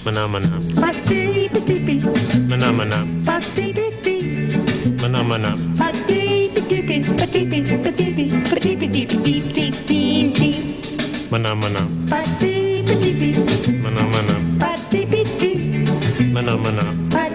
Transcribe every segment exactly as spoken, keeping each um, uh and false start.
Mana mana. Mana mana. Mana mana. Mana mana. Mana mana. Mana mana.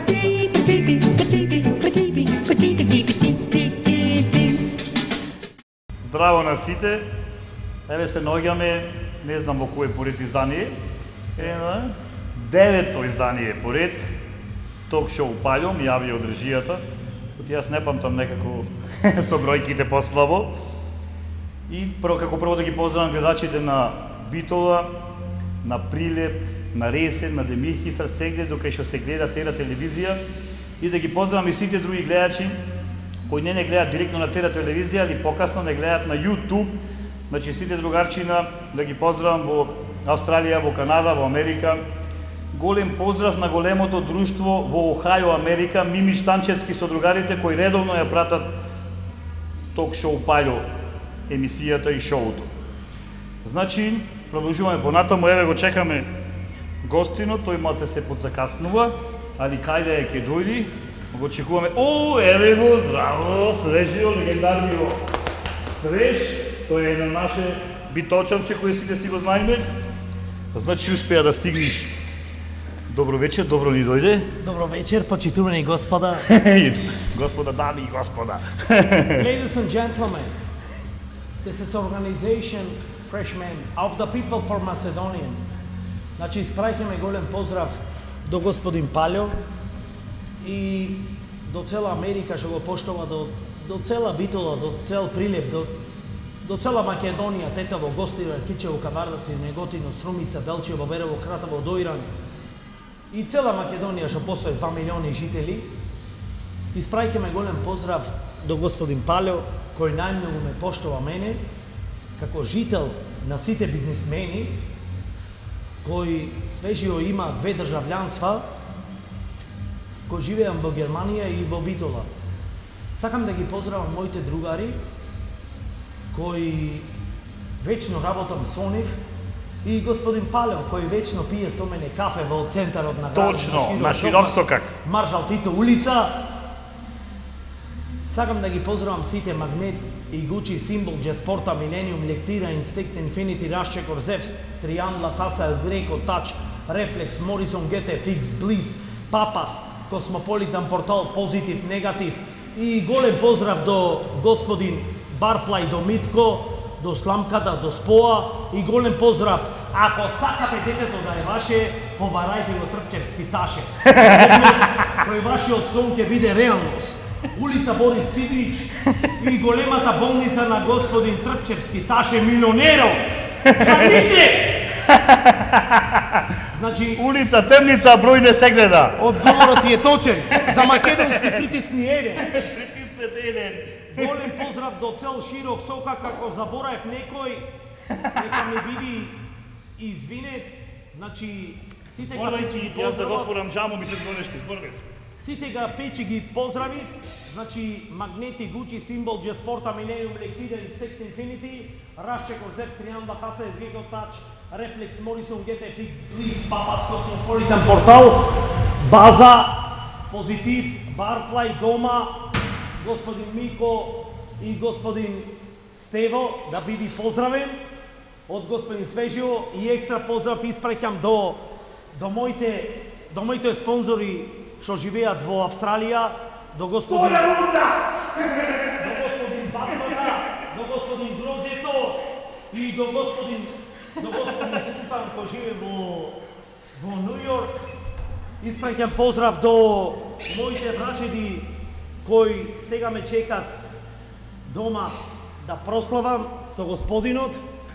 Здраво на сите. Еве се наоѓаме, не знам во кој поред издание. Ева, девето издание поред. Ток-шоу Паљом, јави од режијата. Јас не памтам некако со бројките послабо. И прво како прво да ги поздравам гледачите на Битола, на Прилеп, на Ресен, на Демихисар, сегде докај што се гледа Тера телевизија, и да ги поздравам и сите други гледачи кои не не гледат директно на Тера телевизија, али покасно не гледат на YouTube. Значи сите другарчина да ги поздравам во Австралија, во Канада, во Америка. Голем поздрав на големото друштво во Охајо, Америка, Мими Штанчевски со другарите кои редовно ја пратат ток-шоу Паљо, емисијата и шоуто. Значи, продолжуваме понатаму, еве го чекаме гостино, тој малце се подзакаснува, али кајде е ке дојди, го чекуваме. О, еве го, здраво, свежио, легендарнио свеж, тој е на наше биточанче кој сите си го знаеме. Значи, успеа да стигнеш. Добро вечер, добро ни дојде. Добро вечер, почитувани господа. Господа, дами и господа. Ladies and gentlemen, this is organization Freshmen of the people for Macedonian. Значи, испраќаме голем поздрав до господин Паљо и до цела Америка што го поштова, до, до цела Битола, до цел Прилеп, до, до цела Македонија, Тетово, Гостивар, Кичево, Кавардаци, Неготино, Струмица, Делчево, Берево, Кратово, Доиран и цела Македонија што постои два милиони жители. Испраќаме голем поздрав до господин Паљо, кој најмногу ме поштова мене, како жител на сите бизнисмени, кој свежио има две државјанства, кој живеам во Германија и во Битола. Сакам да ги поздравам моите другари, кои вечно работам со нив, и господин Паљо, кој вечно пие со мене кафе во центарот на градот. Точно, на Широк сокак. Маршал Тито улица. Сакам да ги поздравам сите Магнет и Гучи, Симбол, Джеспорта, Millennium, Лектира, Инстинкт, Инфинити, Рашче, Корзевс, Триан, Латаса, Греко, Тач, Рефлекс, Морисон, Гете, Фикс, Близ, Папас, Космополитан портал, Позитив, Негатив. И голем поздрав до господин Барфлај, до Митко, до Сламката, до Споа, и голем поздрав. Ако сакате детето да е ваше, побарајте го Трпчевски Таше. Однес, кој вашиот сон ќе биде реалност. Улица Борис Тидрич и големата болница на господин Трпчевски Таше Милионеро. Жаните! Значи, улица Темница, број не се гледа. Одговорот ти е точен. За македонски притисни еден. Притиснете еден. Голем поздрав до цел Широк сокак, ако забораев некој, нека ми биди извинет. Значи, сите га печи јас да го отворам джаму, ми се звонешки, зборве се. Сите га печи ги поздравив. Значи, Магнети, Гучи, Симбол, Джеспорта, Millennium, Лектида, Инстинкт, Инфинити, Рашче, Корзевс, Триан, Латаса, Греко, Тач, Рефлекс, Морисон, Гете, Фикс, Близ, Папас, Космополитан портал, База, Позитив, Барфлај, Дома, господин Мико и господин Стево да биди поздравен од господин Свежио, и екстра поздрав испраќам до до моите до моите спонзори што живеат во Австралија, до господин до господин Басмана, до господин Грозето и до господин до господин Ступан кој живее во во Нью Йорк. Испраќам поздрав до моите брачеди кои сега ме чекат дома да прославам со господинот,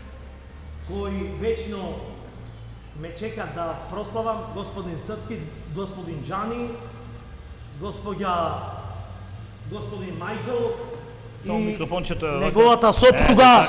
кои вечно ме чекат да прославам, господин Српки, господин Джани, господја, господин Мајкл, Само микрофончето е неговата сопруга,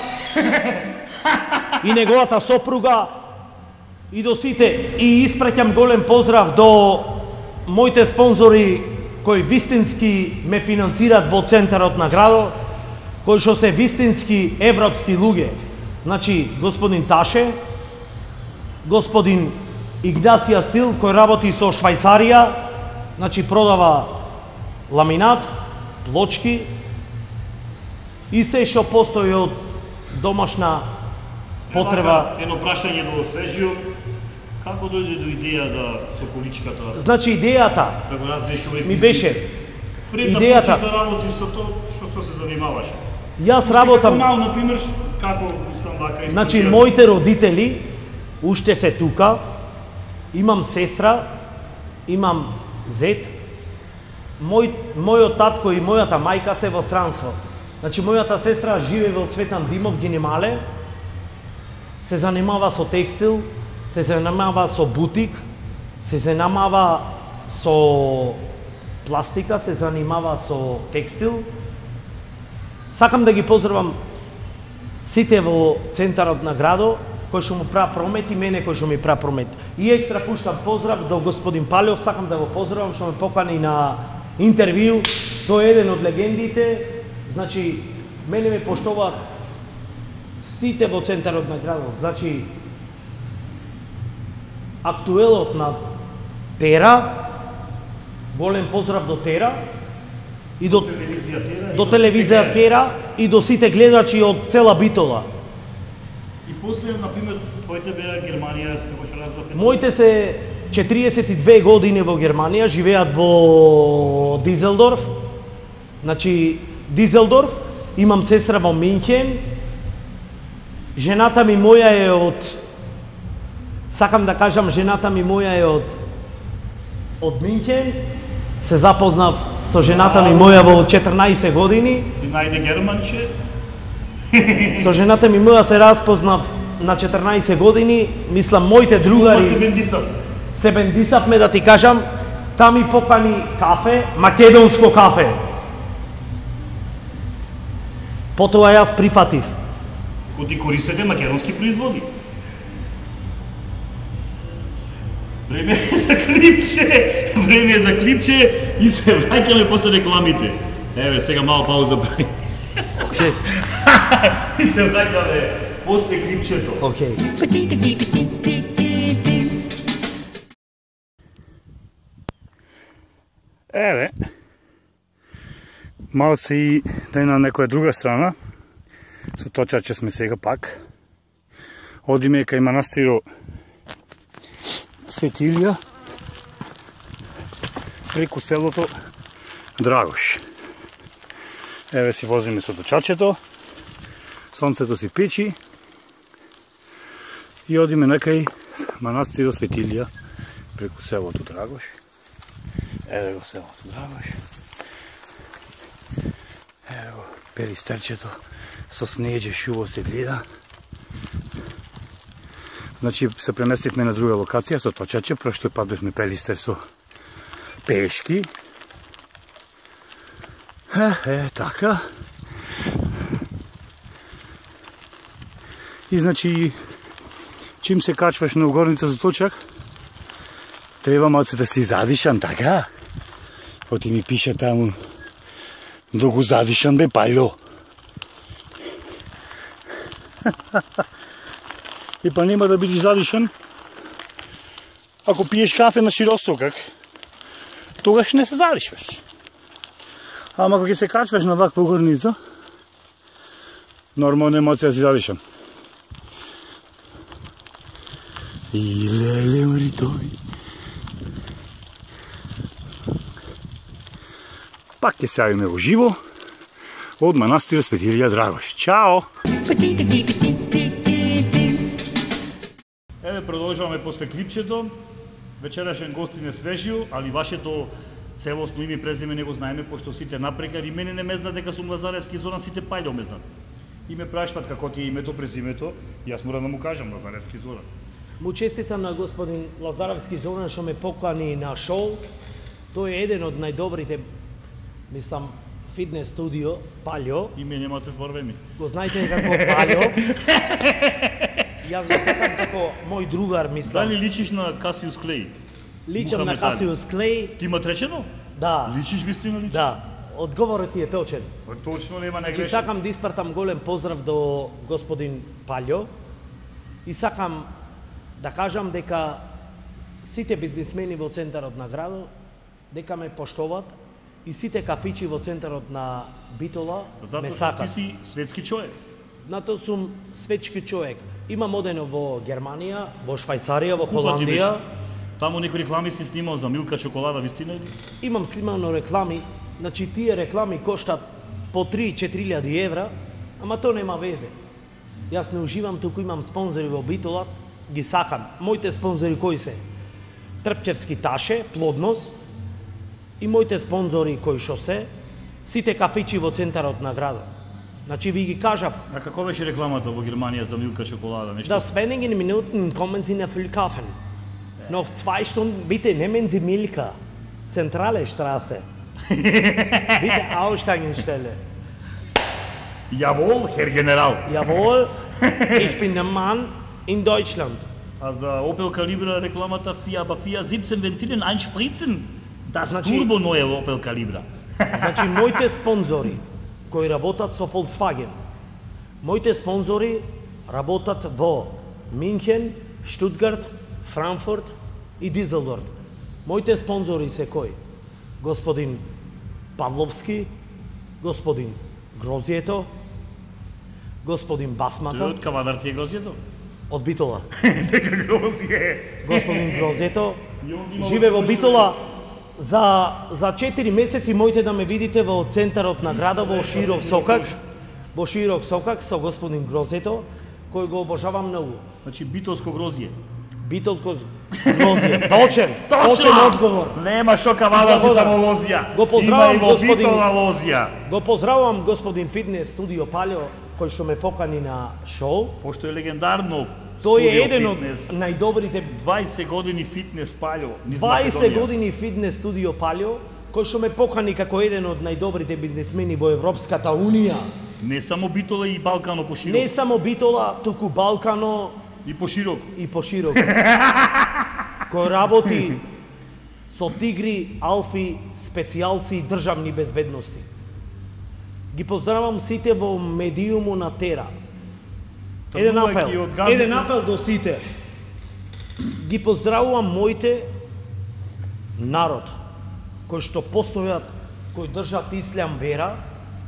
и неговата сопруга, и до сите. И испраќам голем поздрав до моите спонзори кои вистински ме финансират во центарот на градот, кои што се вистински европски луѓе. Значи, господин Таше, господин Игнација Стил, кој работи со Швајцарија, значи продава ламинат, плочки и се што постои од домашна потреба. Едно прашање до Свежио. Како дојде до идеја да со количката? Значи идејата да го развиеш овој ми бизнес? беше Пред да идејата почнеш да работиш со тоа, што што се занимаваш? Јас работам. Мал, на пример, како стан вака Значи моите родители уште се тука. Имам сестра, имам зет. Мој мојот татко и мојата мајка се во странство. Значи мојата сестра живее во Цветан Димов Генемале. Се занимава со текстил, се занимава со бутик, се занимава со пластика, се занимава со текстил. Сакам да ги поздравам сите во центарот на градот, кој што му прави промет и мене кој што ми прави промет. И екстра пуштам поздрав до господин Палјов, сакам да го поздравам што ме покани на интервју. Тој е еден од легендите. Значи, мене ме поштуваат сите во центарот на градот. Значи, актуелот на Тера, голем поздрав до Тера и до телевизија Тера, до телевизија Тера и до сите гледачи од цела Битола. И после, например, твоите беа Германија, како што разбрав. Моите се четириесет и две години во Германија, живеат во Дизелдорф. Значи, Дизелдорф, имам сестра во Минхен. Жената ми моја е од Сакам да кажам, жената ми моја е од од Минхен. Се запознав со жената ми моја во четрнаесет години. Си најде германче. Со жената ми моја се распознав на четрнаесет години. Мислам, моите другари се бендисавме, да ти кажам. Та ми покани кафе, македонско кафе. Потоа јас прифатив. Кои користите македонски производи. Време е за клипче, време е за клипче и се враќаме после рекламите. Еве, сега мало пауза прави. Океј. И се враќаме после клипчето. Океј. Еве, малце и да на некоја друга страна, со точаче сме сега пак. Одиме кај манастиро Светилија, преку селото Драгош. Еве си возиме со точачето, сонцето си печи и одиме некај манастиро Светилија преку селото Драгош. Еве го селото Драгош. Еве го перистерчето со снеđe шуво се гледа. Значи се преместивме на друга локација со точаче, прошто пат бевме Пелистер со пешки. Е, е, така. И значи, чим се качваш на угорница за точак, треба малце да си задишан, така? Оти ми пише таму, долго задишан бе, Пајло. И па нема да бидеш задишан, ако пиеш кафе на широстокак, тогаш не се задишваш. Ама ако ќе се качваш на ваква горница, нормално нема да си задишан. И леле мори тој. Пак ќе се јавиме во живо од манастир Светилија Драгош. Чао! Еве продолжуваме после клипчето. Вечерашен гостин е Свежио, али вашето целосно име и презиме не го знаеме, пошто сите напрекари мене не ме знаат дека сум Лазаревски Зоран, сите Пајло ме знаат. И ме прашваат како ти е името, презимето, и јас морам да му кажам Лазаревски Зоран. Му честитам на господин Лазаревски Зоран што ме покани на шоу. Тој е еден од најдобрите, мислам, фитнес студио, Пајло. Име нема да се зборвеми. Го знаете како Пајло. Јас го сакам како мој другар, мислам. Дали личиш на Касиус Клей? Личам на Касиус Клей. Ти има речено? Да. Личиш вистина личиш? Да. Одговорот ти е точен. Точно нема не Значи греши. сакам да испратам голем поздрав до господин Пајло и сакам да кажам дека сите бизнисмени во центарот на градот дека ме поштоват и сите кафичи во центарот на Битола ме Затоа што ти сакат. си светски човек. Нато сум светски човек. Имам одено во Германија, во Швајцарија, во Колку пати Холандија. беше? Таму некои реклами си снимал за Милка чоколада, вистина или? Имам снимано реклами, значи тие реклами коштат по три-четири илјади евра, ама то нема везе. Јас не уживам, туку имам спонзори во Битола, ги сакам. Моите спонзори кои се? Трпчевски таше, плодност, и моите спонзори кои шо се, сите кафичи во центарот на градот. Значи ви ги кажав, А како беше рекламата во Германија за Милка чоколада, нешто? das wenigen Minuten kommen Sie nach Flughafen. Noch zwei Stunden, bitte nehmen Sie Milka. Zentrale Straße. Bitte Aussteigenstelle. Јавол, хер генерал. Jawohl, ich bin der Mann in Deutschland. А за Opel Calibra рекламата Фија ба Фија siebzehn Ventilen einspritzen. Das Значи- турбо ное Opel Calibra. Значи, моите спонзори кои работат со Volkswagen, моите спонзори работат во Минхен, Штутгарт, Франкфурт и Дизелдорф. Моите спонзори се кои? Господин Павловски, господин Грозието, господин Тој Басмата од Кавадарци е грозието. од Битола. Дека грозие. Господин Грозето живе во Битола. За за четири месеци можете да ме видите во центарот на градот во Широк Сокак. Во Широк Сокак со господин Грозето, кој го обожавам многу. Значи битолско грозие. Битолко Грозие. Точен, точен одговор. Нема шо Кавадарци Одговор. само лозија. Го поздравам, Има и во господин- Битола лозија. Го поздравувам господин Фитнес студио Палјо кој што ме покани на шоу. Пошто е легендарно. Тој е студио еден од фитнес. најдобрите дваесет години фитнес паљо низ дваесет Македонија. години Фитнес студио Палјо, кој што ме покани како еден од најдобрите бизнисмени во Европската Унија. Не само Битола и Балкано Не пошироко. само Битола, туку Балкано И пошироко. и пошироко. Кој работи со тигри, алфи, специјалци и државни безбедности. Ги поздравам сите во медиуму на Тера. Еден Тргувајќи апел, од газите- еден апел до сите. Ги поздравувам моите народ, кои што постојат, кои држат ислам вера,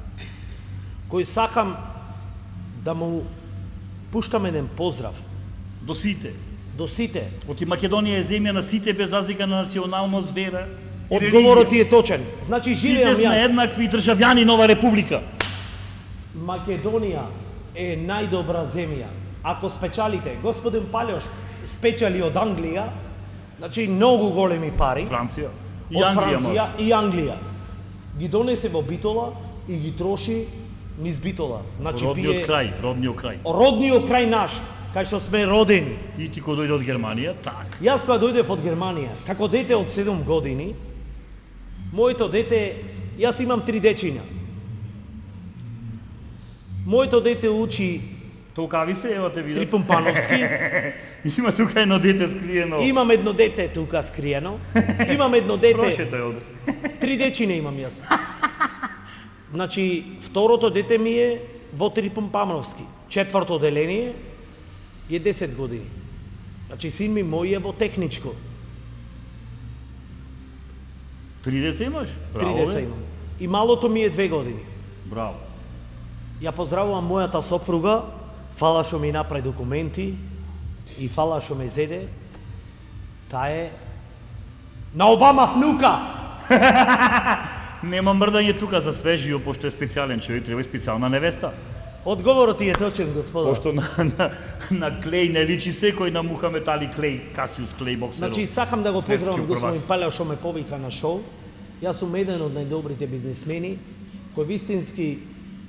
кои сакам да му пуштам еден поздрав До сите. до сите. Оти Македонија е земја на сите без разлика на националност, вера и Одговорот религија. ти е точен. Значи Сите живеам сме јас. еднакви државјани на ова република. Македонија е најдобра земја. Ако спечалите, господин Палјош спечали од Англија, значи многу големи пари, Франција. И од Англија Франција може. и Англија. Ги донесе во Битола и ги троши низ Битола. Значи Родниот пие крај, родниот крај. родниот крај наш, кај што сме родени. И ти кој дојде од Германија, так. Јас кога дојдев од Германија, како дете од седум години, моето дете, јас имам три дечиња. Моето дете учи Толкави се, ева те видат. Трипумпановски, Има тука едно дете скриено. имам едно дете тука скриено, имам едно дете, Прошете од. три дечиња имам јас. Значи, второто дете ми е во Трипумпановски, четврто оделение е десет години. Значи, син ми мој е во техничко, Три деца имаш? три Браво, деца бе. имам. И малото ми е две години. Браво. Ја поздравувам мојата сопруга, фала што ми направи документи и фала што ме зеде. Таа е на Обама внука. Нема мрдање тука за свежио, пошто е специјален човек, треба и специјална невеста. Одговорот ти е точен, господа. Пошто на, на, на Клеј не личи секој на Мухамед Али Клеј, Касиус Клеј боксерот. Значи, сакам да го Светски поздравам првак. господин Палео што ме повика на шоу. Јас сум еден од најдобрите бизнисмени кој вистински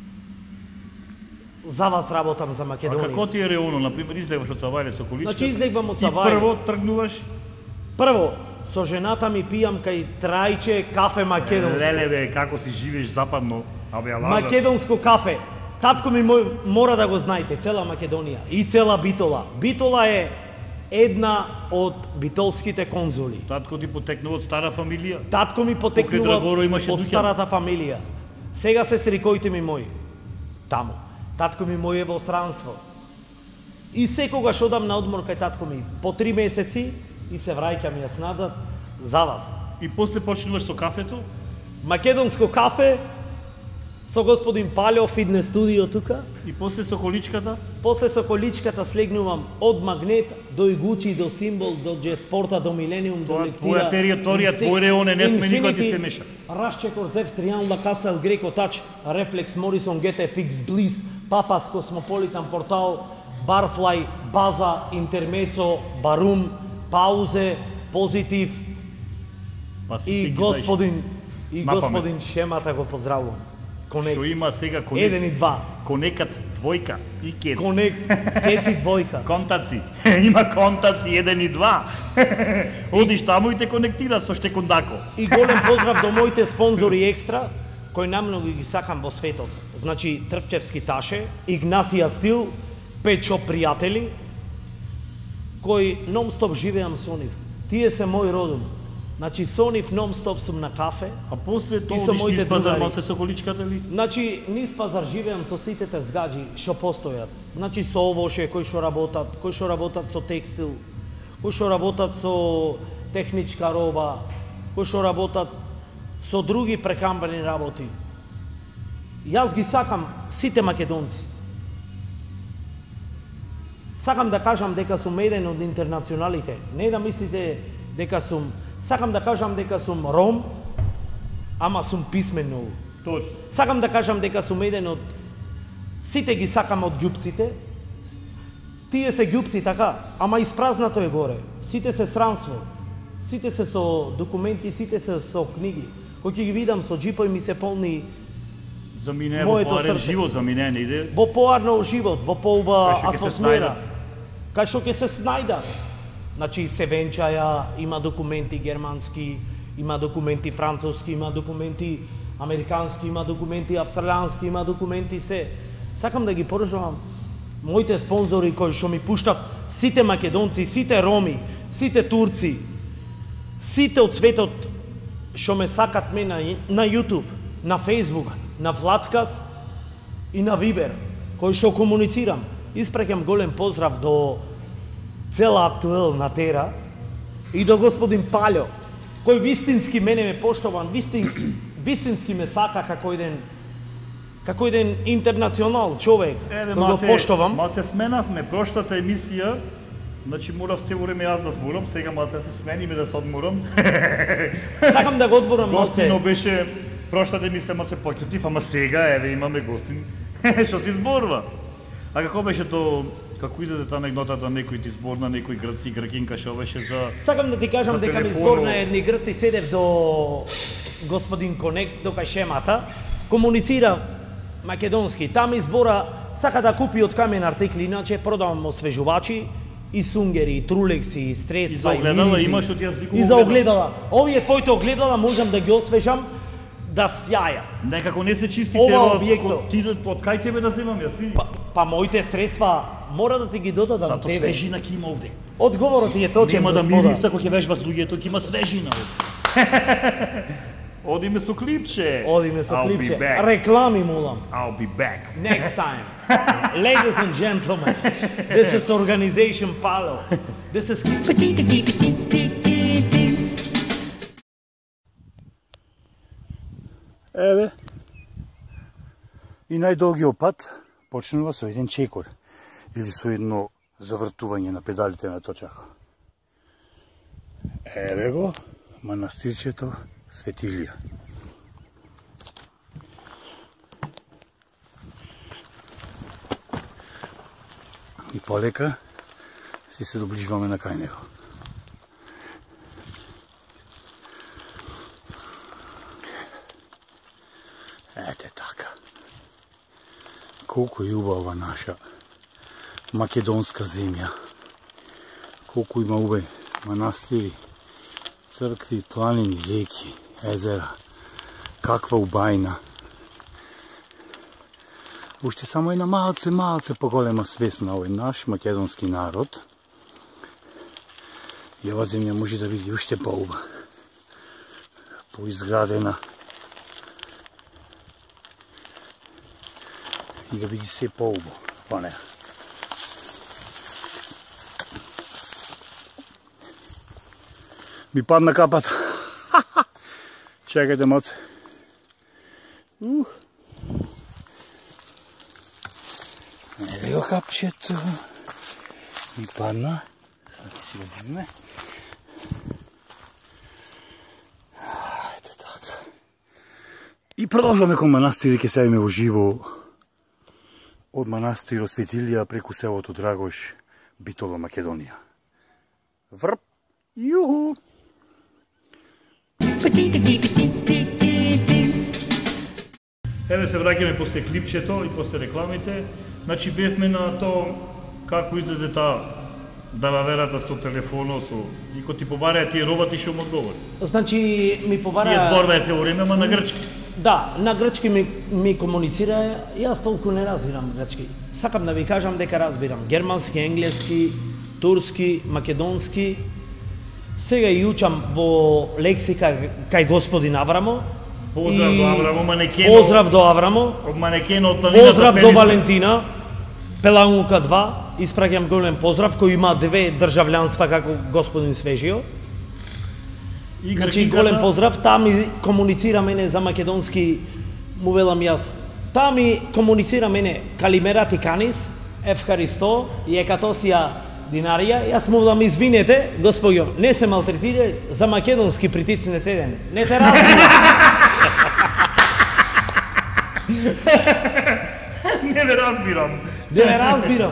за вас работам за А Македонија. како ти е реоно, например, излегваш од Цавајле со количка? Значи, излегвам од И Цавајле. прво тргнуваш? Прво, со жената ми пијам кај Трајче кафе македонско. Леле бе, како си живееш западно, абе ја лажат. Македонско кафе. Татко ми мој, мора да го знаете, цела Македонија и цела Битола. Битола е една од битолските конзули. Татко ти потекнува од стара фамилија? Татко ми Покрај потекнува Драгоро имаше од дуќан. старата фамилија. Сега се стрикоите ми мои. Таму. Татко ми мој е во сранство. И секогаш одам на одмор кај татко ми. По три месеци и се враќам јас назад за вас. И после почнуваш со кафето? Македонско кафе со господин Палео, фитнес студио тука. И после со количката? После со количката слегнувам од Магнет до Игучи, до Симбол, до Джеспорта, до Милениум, до Лектира. Твоја територија, твој реон е, не сме никој ти се меша. Расчекор, Зевс, Триан, Лакаса, Ел Греко, Тач, Рефлекс, Морисон, ГТ, Фикс, Близ, Папас, Космополитан, Портал, Барфлай, База, Интермецо, Барум, Паузе, Позитив и господин и господин Шемата го поздравувам. Конект. Што има сега конект? Еден и два. Конекат двојка и кец. Конект, кеци двојка. Контаци. Има контаци еден и два. Одиш таму и те конектира со штекондако. И голем поздрав до моите спонзори екстра, кои намногу ги сакам во светот. Значи Трпчевски Таше, Игнасија Стил, Печо пријатели, кои нон-стоп живеам со нив. Тие се мој родум. Значи со нив нон-стоп сум на кафе. А после тоа одиш низ пазар малце со количката ли? Значи низ пазар живеам со сите згаđи што постојат. Значи со овоше кои што работат, кои што работат со текстил, кои што работат со техничка роба, кои што работат со други прекамбени работи. Јас ги сакам сите македонци. Сакам да кажам дека сум еден од интернационалите. Не да мислите дека сум... Сакам да кажам дека сум ром, ама сум писмен многу. Точно. Сакам да кажам дека сум еден од... Сите ги сакам од ѓупците. Тие се ѓупци, така, ама испразнато е горе. Сите се сранство. Сите се со документи, сите се со книги. Кој ќе ги видам со джипој ми се полни... За мене е во поарен живот, за мене не иде. Во поарно живот, во поуба атмосфера. Кај што ќе се снајдат. Значи се венчаја, има документи германски, има документи француски, има документи американски, има документи австралијански, има документи се. Сакам да ги поручувам моите спонзори кои што ми пуштат сите македонци, сите роми, сите турци, сите од светот што ме сакат ме на, на YouTube, на Facebook, на Владкас и на Вибер, кои што комуницирам. Испраќам голем поздрав до цела актуел на Тера и до господин Палео, кој вистински мене ме поштован, вистински, вистински ме сака како еден како еден интернационал човек, Еве, кој го поштовам. Малце сменавме прошлата емисија, значи морав цело време јас да зборам, сега малце се смениме да се одморам. Сакам да го одворам малце. Гостино беше прошлата емисија малце поќутив, ама сега еве имаме гостин што се зборува. А како беше то, како излезе таа анегдотата, некој ти зборна, некој грци, гркинка што беше за... Сакам да ти кажам дека ми зборна едни грци, седев до господин Конект, до кај Шемата, комуницира македонски, таа ми збора, сака да купи од камен артикли, иначе продавам освежувачи, и сунгери, и трулекси, и стресва, и огледала имаш од јас викувам. И за огледала. Овие твоите огледала можам да ги освежам, да сјајат. Некако не се чисти ова тело, објекто. Ти од кај тебе да земам јас, види. Па, па моите средства мора да ти ги додадам Зато тебе. свежина ќе има овде. Одговорот ти е точен, Нема да господа. мириса кога ќе вежбат луѓето, ќе има свежина овде. Одиме со клипче. Одиме со I'll be клипче. back. Реклами молам. I'll be back. Next time. Ladies and gentlemen, this is Organization Palo. This is... Еве, и најдолгиот пат почнува со еден чекор или со едно завртување на педалите на точака. Еве го манастирчето Свети Илија. И полека си се доближуваме на кај него. Ете така. Колку е убава наша македонска земја. Колку има убави манастири, цркви, планини, реки, езера. Каква убајна. Уште само една малце, малце поголема свест на овој наш македонски народ. И ова земја може да биде уште поуба. Поизградена. И да биде се поубаво по неа. Ми падна капата. Чекайте малце. Ух. Ево капчето. Ми падна. Sad si ga digne. Ajde tako. I продолжаваме кон манастир и ќе се во живо од манастир Светилија преку селото Драгош, Битола, Македонија. Врп, јуху! Еве се враќаме после клипчето и после рекламите. Значи бевме на тоа како излезе таа далаверата со телефонот, со и кога ти побараја тие роботи што му одговори. Значи ми побараја... Тие зборуваат цело време, ама на грчки. Да, на грчки ми, ми комуницира, јас толку не разбирам грчки. Сакам да ви кажам дека разбирам германски, енглески, турски, македонски. Сега и учам во лексика кај господин Аврамо. Поздрав до Аврамо, манекено. Поздрав до Аврамо. Од манекено од планината. Поздрав до Валентина. Пелаунка два. Испраќам голем поздрав, кој има две државлянства како господин Свежио. И Значи голем поздрав, таа ми комуницира мене за македонски, му велам јас. Таа ми комуницира мене калимерати канис, евхаристо и екатосија динарија. Јас му велам извинете, господјо, не се малтретира, за македонски притицнете ден. Не те разбирам. Не ве разбирам. Не ве разбирам.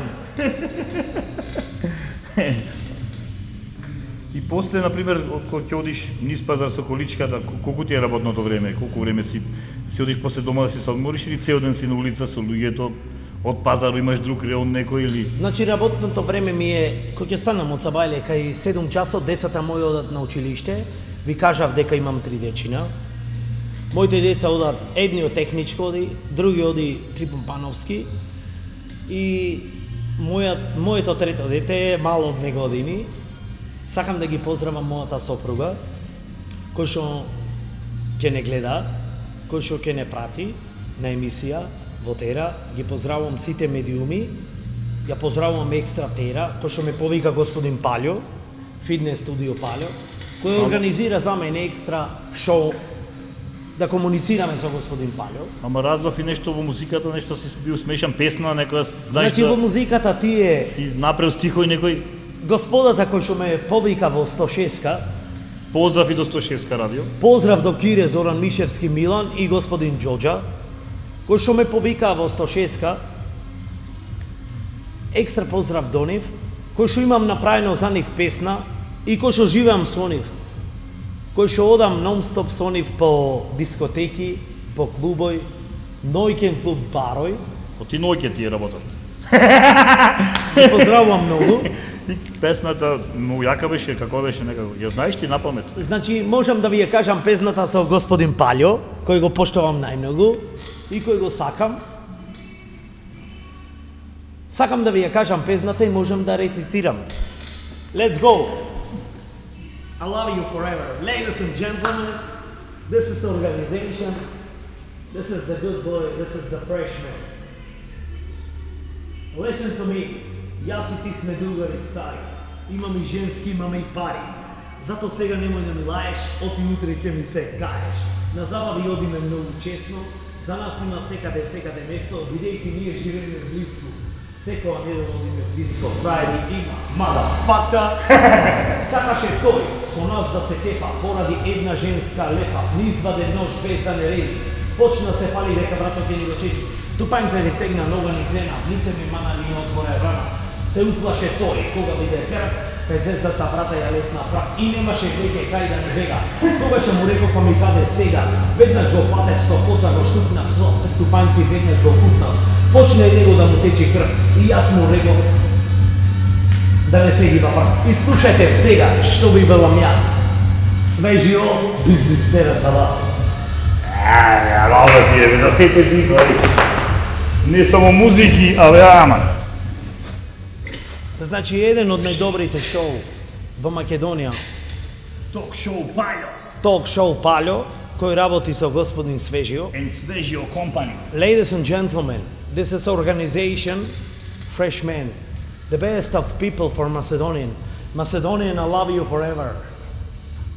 И после, например, кога ќе одиш низ пазар со количката, колку ти е работното време, колку време си си одиш после дома да си се одмориш или цел ден си на улица со луѓето, од пазар имаш друг реон некој или... Значи работното време ми е, кога ќе станам од Сабајле, кај седум часот, децата мои одат на училиште, ви кажав дека имам три дечина. Моите деца одат, едни од техничко оди, други оди Трипомпановски и мојат, моето трето дете е мало од две години. Сакам да ги поздравам мојата сопруга, кој што ќе не гледа, кој што ќе не прати на емисија во Тера. Ги поздравувам сите медиуми, ја поздравувам екстра Тера, кој што ме повика господин Палјо, фитнес студио Палјо, кој организира за мене екстра шоу да комуницираме со господин Палјо. Ама разбрав и нешто во музиката, нешто си бил смешан песна, некоја знаеш Значи да во музиката тие си направил стихој некој. Господата кој што ме повика во сто шест-ка, Поздрав и до сто шест-ка радио. поздрав до Кире, Зоран Мишевски, Милан и господин Џоџа, кој што ме повика во сто шест-ка. Екстра поздрав до нив, кој што имам направено за нив песна и кој што живеам со нив. Кој што одам нон-стоп со нив по дискотеки, по клубој, ноќен клуб барој. По ти ноќе ти е работат. Ги поздравувам многу. И песната многу јака беше, како беше некако. Ја знаеш ти на памет? Значи, можам да ви ја кажам песната со господин Палјо, кој го поштовам најмногу и кој го сакам. Сакам да ви ја кажам песната и можам да рецитирам. Let's go! I love you forever. Ladies and gentlemen, this is the organization, this is the good boy, this is the freshman. Listen to me. Јас и ти сме другари стари. Имаме и женски, имаме и пари. Зато сега немој да ми лаеш, оти утре ќе ми се каеш. На забави одиме многу чесно, за нас има секаде, секаде место, бидејќи ние живееме близко. Секоја недела одиме близко. Фрајди има, мадафака. Сакаше тој со нас да се кепа, поради една женска лепа. Низваде нож без да не реди. Почна се пали дека брато ќе ни го чечи. Тупањца ни стегна, нога ни крена, лице ми мана ни отворе рана. Се уплаше тој, кога виде крв, пезецата брата ја летна прав и немаше веќе кај да ни бега. Тогаше му реков, па ми каде сега, веднаш го фатев со коца, го штупнав со тупањци, веднаш го кутнав. Почне и него да му тече крв и јас му реков да не се гива прв. И слушајте сега што би велам јас. Свежио бизнес тера за вас. Е, работа ти е, за сите ти, не само музики, але ама. Значи, еден од најдобрите шоу во Македонија, Ток шоу Палјо. Ток шоу Палјо, кој работи со господин Свежио. And Свежио Company. Ladies and gentlemen, this is organization Freshmen, the best of people for Macedonian. Macedonian, I love you forever.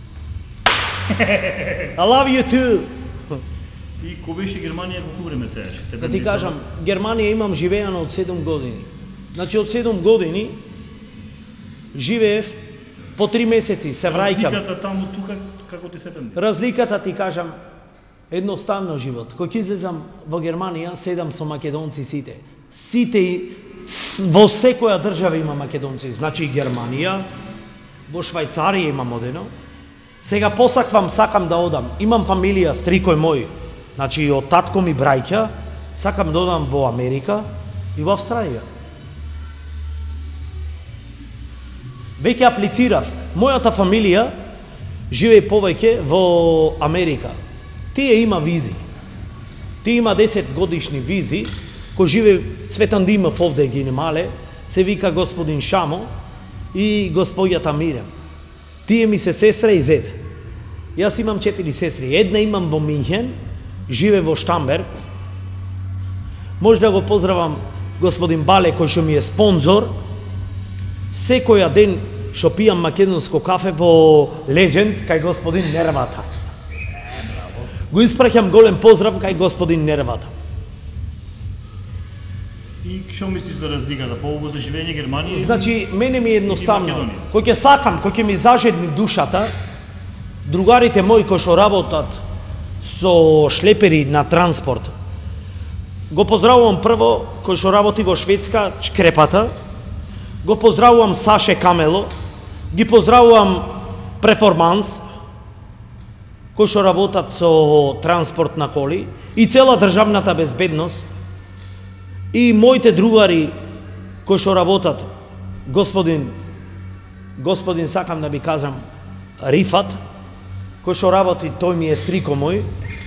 I love you too. И кога беше Германија колку време сееш? Да ти кажам, Германија имам живеано од седум години. Значи од седум години живеев по три месеци, се враќам. Разликата таму тука како ти се пемниш? Разликата ти кажам едноставно живот. Кој ќе излезам во Германија, седам со македонци сите. Сите во секоја држава има македонци. Значи и Германија, во Швајцарија имам одено. Сега посаквам, сакам да одам. Имам фамилија, стрикој мој. Значи од татко ми браќа, сакам да одам во Америка и во Австралија. Веќе аплицирав. Мојата фамилија живее повеќе во Америка. Тие има визи. Тие има десет годишни визи, кој живее Цветан Димов овде ги немале, се вика господин Шамо и господјата Мирем. Тие ми се сестра и зет. Јас имам четири сестри. Една имам во Минхен, живе во Штамберг. Може да го поздравам господин Бале, кој што ми е спонзор. Секоја ден што пијам македонско кафе во Legend кај господин Нервата. Го испраќам голем поздрав кај господин Нервата. И што мислиш за разликата? Поубаво за живење Германија? Значи, мене ми е едноставно. Македонија? Кој ќе сакам, кој ќе ми зажедни душата, другарите мои кои што работат со шлепери на транспорт. Го поздравувам прво кој што работи во Шведска, Чкрепата. Го поздравувам Саше Камело. Ги поздравувам Преформанс, кои што работат со транспорт на коли и цела државната безбедност. И моите другари кои што работат, господин господин сакам да ви кажам Рифат, кој што работи, тој ми е стрико мој.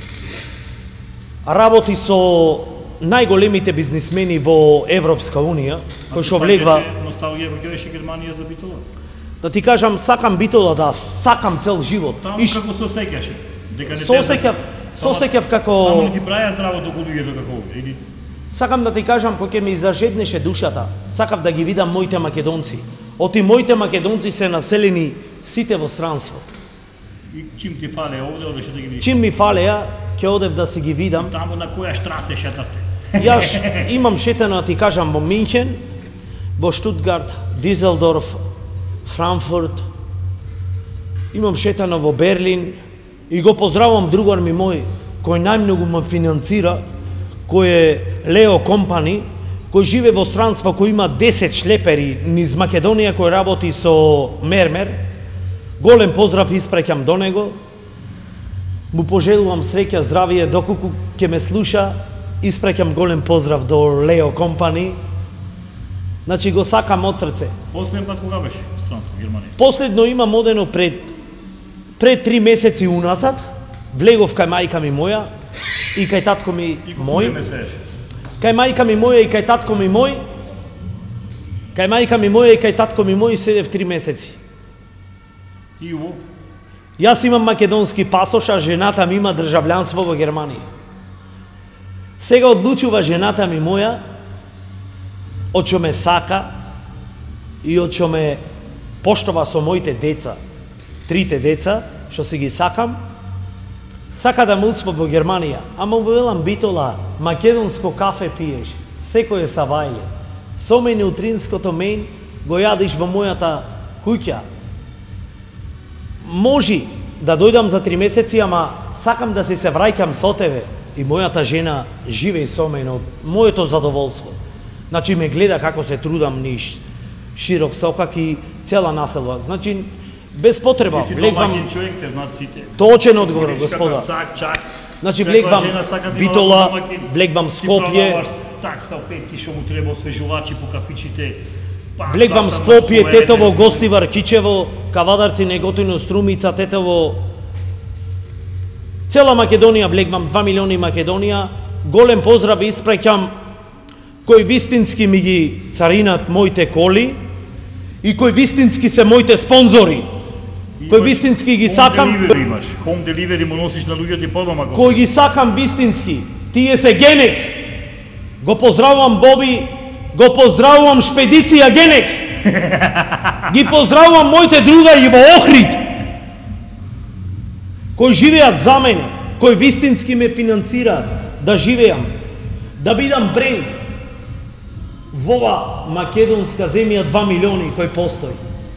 Работи со најголемите бизнисмени во Европска Унија, кој што влегва. Носталгија кога беше Германија за Битола? Да ти кажам, сакам Битола, да сакам цел живот. Таму И како се осеќаше? Дека не те Сосеќав, сосеќав како Таму не ти праја здраво до луѓето како или сакам да ти кажам кој ќе ми зажеднеше душата. Сакав да ги видам моите македонци. Оти моите македонци се населени сите во странство. и чим ти фале овде, одеше да ги видиш. Чим ми фалеа, ќе одев да си ги видам. Таму на која штрасе шетавте? Јас имам шетано, да ти кажам, во Минхен, во Штутгарт, Дизелдорф, Франкфурт, имам шетано во Берлин и го поздравувам другар ми мој, кој најмногу ме финансира, кој е Лео Компани, кој живе во странство, кој има десет шлепери низ Македонија, кој работи со мермер. Голем поздрав испраќам до него. Му пожелувам среќа, здравие, доколку ќе ме слуша. Испраќам голем поздрав до Лео Компани. Значи го сакам од срце. Последен пат кога беше странство Германија? Последно имам одено пред пред три месеци уназад. Влегов кај мајка ми моја и кај татко ми И колку мој. време сееш? Кај мајка ми моја и кај татко ми мој. Кај мајка ми моја и кај татко ми мој седев три месеци. И уво? Јас имам македонски пасош, а жената ми има државлjanство во Германија. Сега одлучува жената ми моја од што ме сака и од што ме поштова со моите деца, трите деца, што си ги сакам, сака да ме успе во Германија. Ама му велам, Битола, македонско кафе пиеш, секој е савајле. Со мене утринското мен го јадиш во мојата куќа. Можи да дојдам за три месеци, ама сакам да си се враќам со тебе. И мојата жена живее со мене од моето задоволство. Значи ме гледа како се трудам низ широк сокак и цела населба. Значи без потреба Ти си влегвам. домаќин човек, те знаат сите. Точен одговор, Видиш господа. како Чак, чак. Значи Секоја влегвам жена сака да има Битола, домаќин. влегвам Си Скопје, продаваш так салфетки што му треба, освежувачи по кафичите. Па, влегвам зашто Скопје, на Тетово, поверете, Гостивар, Кичево, Кавадарци, Неготино, Струмица, Тетово. Цела Македонија влегвам, два милиони Македонија. Голем поздрав испраќам кој вистински ми ги царинат моите коли и кој вистински се моите спонзори. Кој вистински ги сакам, Home delivery имаш. Home delivery му носиш на луѓето и подома го. кој ги сакам вистински. Тие се Генекс. Го поздравувам Боби, го поздравувам Шпедиција Генекс. Ги поздравувам моите другари во Охрид, кои живеат за мене, кои вистински ме финансираат да живеам, да бидам бренд во ова македонска земја два милиони кој постои.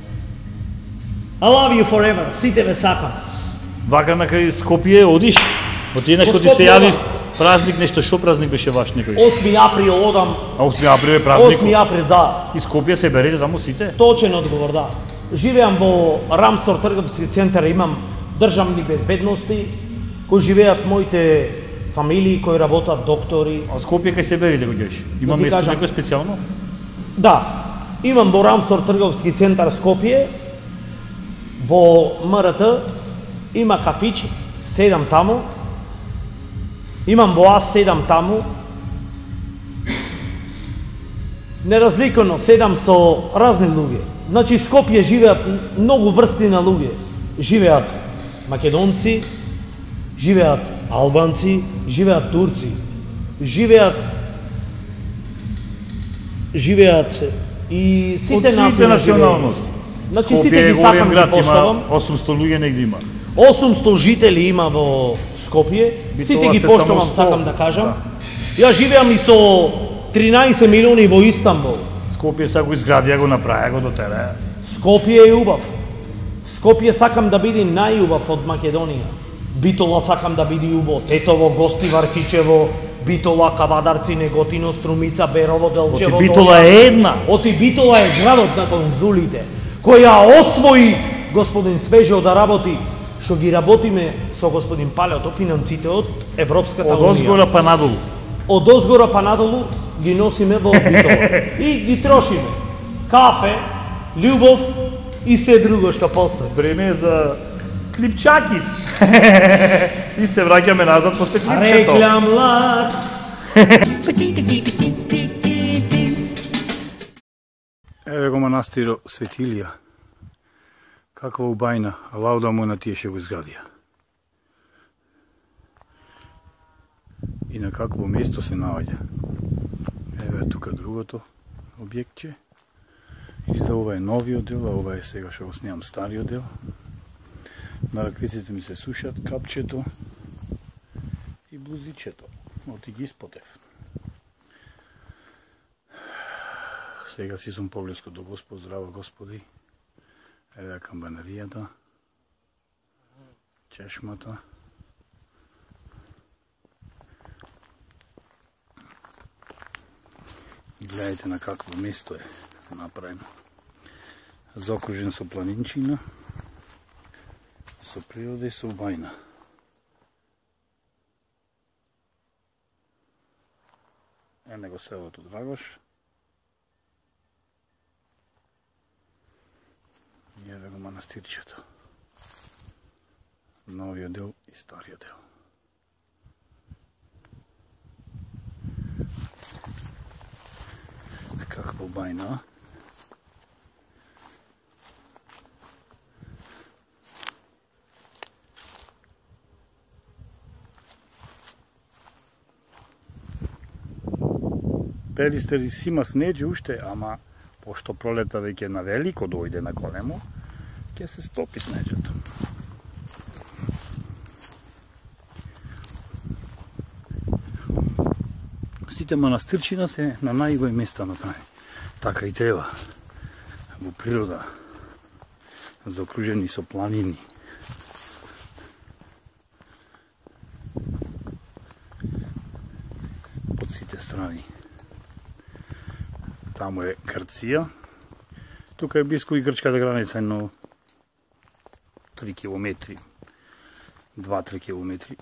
I love you forever, сите ве сакам. Вака на кај Скопје одиш, отидеш кога ти се јави празник, нешто, шо празник беше ваш некој? осми април одам. А осми април е празник? осми април, да. И Скопје се берете таму сите? Точен одговор, да. Живеам во Рамстор трговски центар, имам државни безбедности, кои живеат моите фамилии, кои работат доктори. А Скопје кај се берете кога ќе има место кажам, некој специјално? Да. Имам во Рамстор трговски центар Скопје, во М Р Т има кафич, седам таму. Имам во А седам таму. Неразликано седам со разни луѓе. Значи Скопје живеат многу врсти на луѓе. Живеат македонци, живеат албанци, живеат турци, живеат живеат и сите националности. Значи сите ги сакам да поштовам. осумсто луѓе негде има. осумсто жители има во Скопје. Сите ги поштовам, сакам да кажам. Ја живеам и со тринаесет милиони во Истанбул. Скопје са го изградија, го направија, го дотераја. Скопје е убав. Скопје сакам да биде најубав од Македонија. Битола сакам да биде убаво. Тетово, Гостивар, Кичево, Битола, Кавадарци, Неготино, Струмица, Берово, Делчево. Оти Битола е една. Оти Битола е градот на конзулите, која освои господин Свежо да работи, што ги работиме со господин Палеото, финансите од Европската Од унија. озгора па надолу. Од озгора па надолу ги носиме во Битола. И ги трошиме. Кафе, љубов и се друго што постои. Време е за клипчакис. И се враќаме назад после клипчето. Реклам лак. Еве го манастиро Светилија. Каква убајна, а лауда му на тие што го изградија. И на какво место се наоѓа. Еве тука другото објектче. Изда ова е новиот дел, а ова е сега што го снимам стариот дел. На раквиците ми се сушат капчето и блузичето. Оти ги испотев. Сега си сум поблиско до Господ, здраво Господи. Еве камбанаријата, чешмата. Гледајте на какво место е направено. Заокружен со планинчина, со природа и со убајна. Ене го селото Драгош. И еве го манастирчето. Новиот дел и стариот дел. Каква бајна. Перистери си има снеđe уште, ама пошто пролета веќе на велико дојде на големо, ќе се стопи снеđето. Сите манастирчина се на најубави места направени. Така и треба. Во природа, заокружени со планини. Под сите страни. Таму е Грција. Тука е близко и грчката граница, но три километри. два-три километри.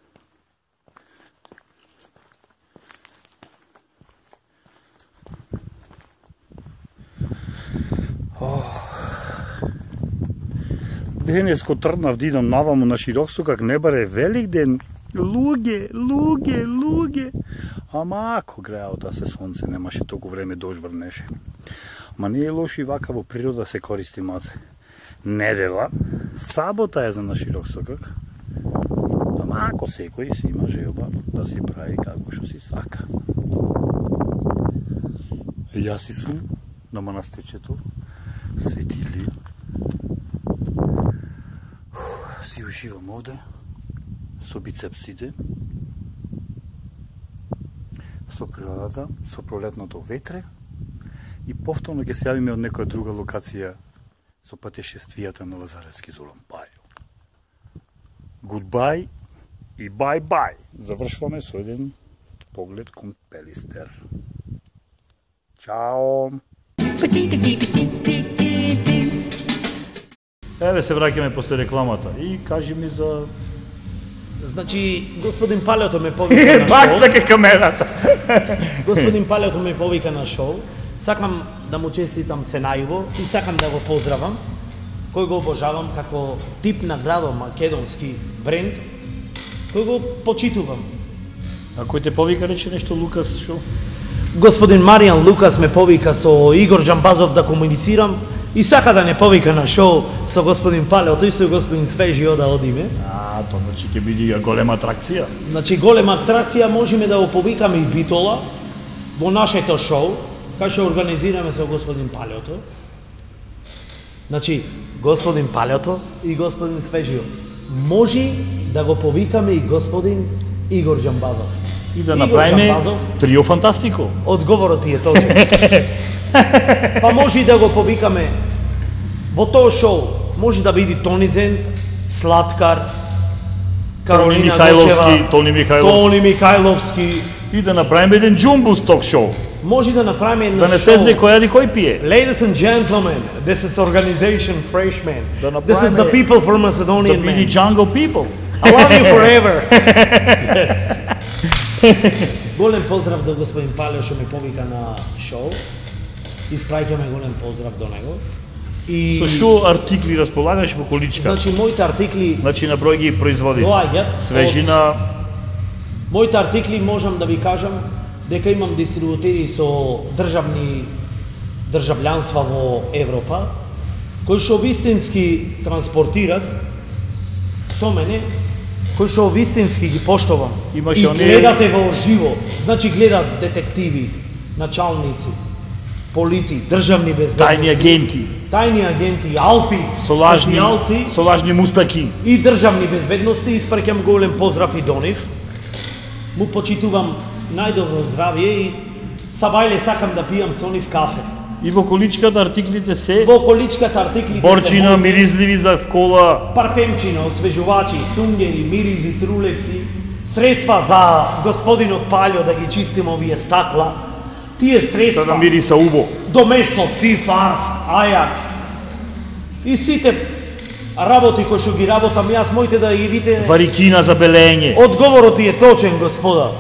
Денеско тргнав да идам наваму на Широкстокак, не баре велик ден. Луѓе, луѓе, луѓе. Ама ако греало да се сонце, немаше толку време дожд врнеше. Ма не е лошо и вака во природа се користи маце. Недела, сабота е за на Широкстокак. Ама ако секој си има желба да си прави како што си сака. Јас си сум на манастирчето Светилија. Си си уживам овде со бицепсите, со природата, со пролетното ветре и повторно ќе се јавиме од некоја друга локација со патешествијата на Лазаревски Зоран Пајо. Goodbye и bye-bye. Завршваме со еден поглед кон Пелистер. Чао! Еве се враќаме после рекламата и кажи ми за... Значи, господин Палето ме повика на Пак шоу. така камерата. Господин Палето ме повика на шоу. Сакам да му честитам се најубо и сакам да го поздравам, кој го обожавам како тип на градо македонски бренд, кој го почитувам. А кој те повика рече нешто Лукас шо? Господин Маријан Лукас ме повика со Игор Џамбазов да комуницирам и сака да не повика на шоу со господин Палето и со господин Свежио да одиме. А, тоа значи ќе биде голема атракција. Значи голема атракција, можеме да го повикаме и Битола во нашето шоу, кај што организираме со господин Палето. Значи, господин Палето и господин Свежио. Може да го повикаме и господин Игор Џамбазов. И да Игор направиме Џамбазов, трио фантастико. одговорот ти е точен. Па може и да го повикаме во тоа шоу. Може да биде Тони Зент, Слаткар, Каролина Михајловски, Гочева, Тони Михајловски. Тони Михајловски. И да направиме еден джумбус ток шоу. Може да направиме едно Да не шоу. се знае кој јади кој пие. Ladies and gentlemen, this is organization Freshman. Да This is the направиме- people for Да Macedonian биде man. Jungle People. I love you forever. Yes. Голем поздрав до господин Палео што ме повика на шоу. Испраќаме голем поздрав до него. И Со шо артикли располагаш во количка? значи моите артикли Значи на број ги производи. доаѓаат. Свежина, од- Моите артикли можам да ви кажам дека имам дистрибутери со државни држављанства во Европа, кои што вистински транспортират со мене, кои што вистински ги поштовам. Имаш и оние- гледате во живо, значи гледат детективи, началници, полици, државни безбедности, тајни агенти, тајни агенти, алфи, со лажни, специјалци со лажни мустаки. и државни безбедности. Испраќам голем поздрав и до нив. Му почитувам најдобро здравје и сабајле сакам да пијам со нив кафе. И во количката артиклите се Во количката артиклите борчина, се моите миризливи за кола, парфемчина, освежувачи, сунгери, миризи, трулекси, средства за господинот Палјо да ги чистим овие стакла. Тие за да средства мириса убо. до место Цифарф, Ајакс и сите работи кои што ги работам јас, моите да ги видите. Варикина за белење. Одговорот ти е точен, господа.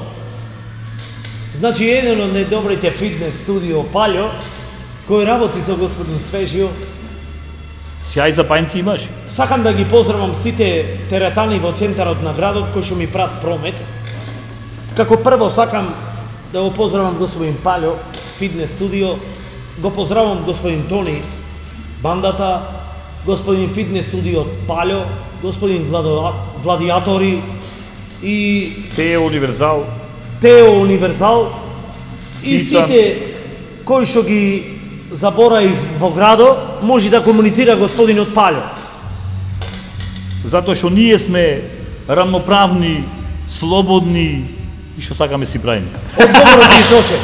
Значи, еден од најдобрите фитнес студио Палјо, кој работи со господин Свежио, Сјај за пајнци имаш? сакам да ги поздравам сите теретани во центарот на градот кои што ми прават промет. Како прво сакам да го поздравам господин Палјо, фитнес студио, го поздравам господин Тони, бандата, господин фитнес студио Палјо, господин Гладо- Гладиатори и Те е универзал. Тео Универзал и Титан. сите кои што ги забораив во градо, може да комуницира господинот Палјо. Затоа што ние сме рамноправни, слободни и што сакаме си правиме. Одговорот ти е точен.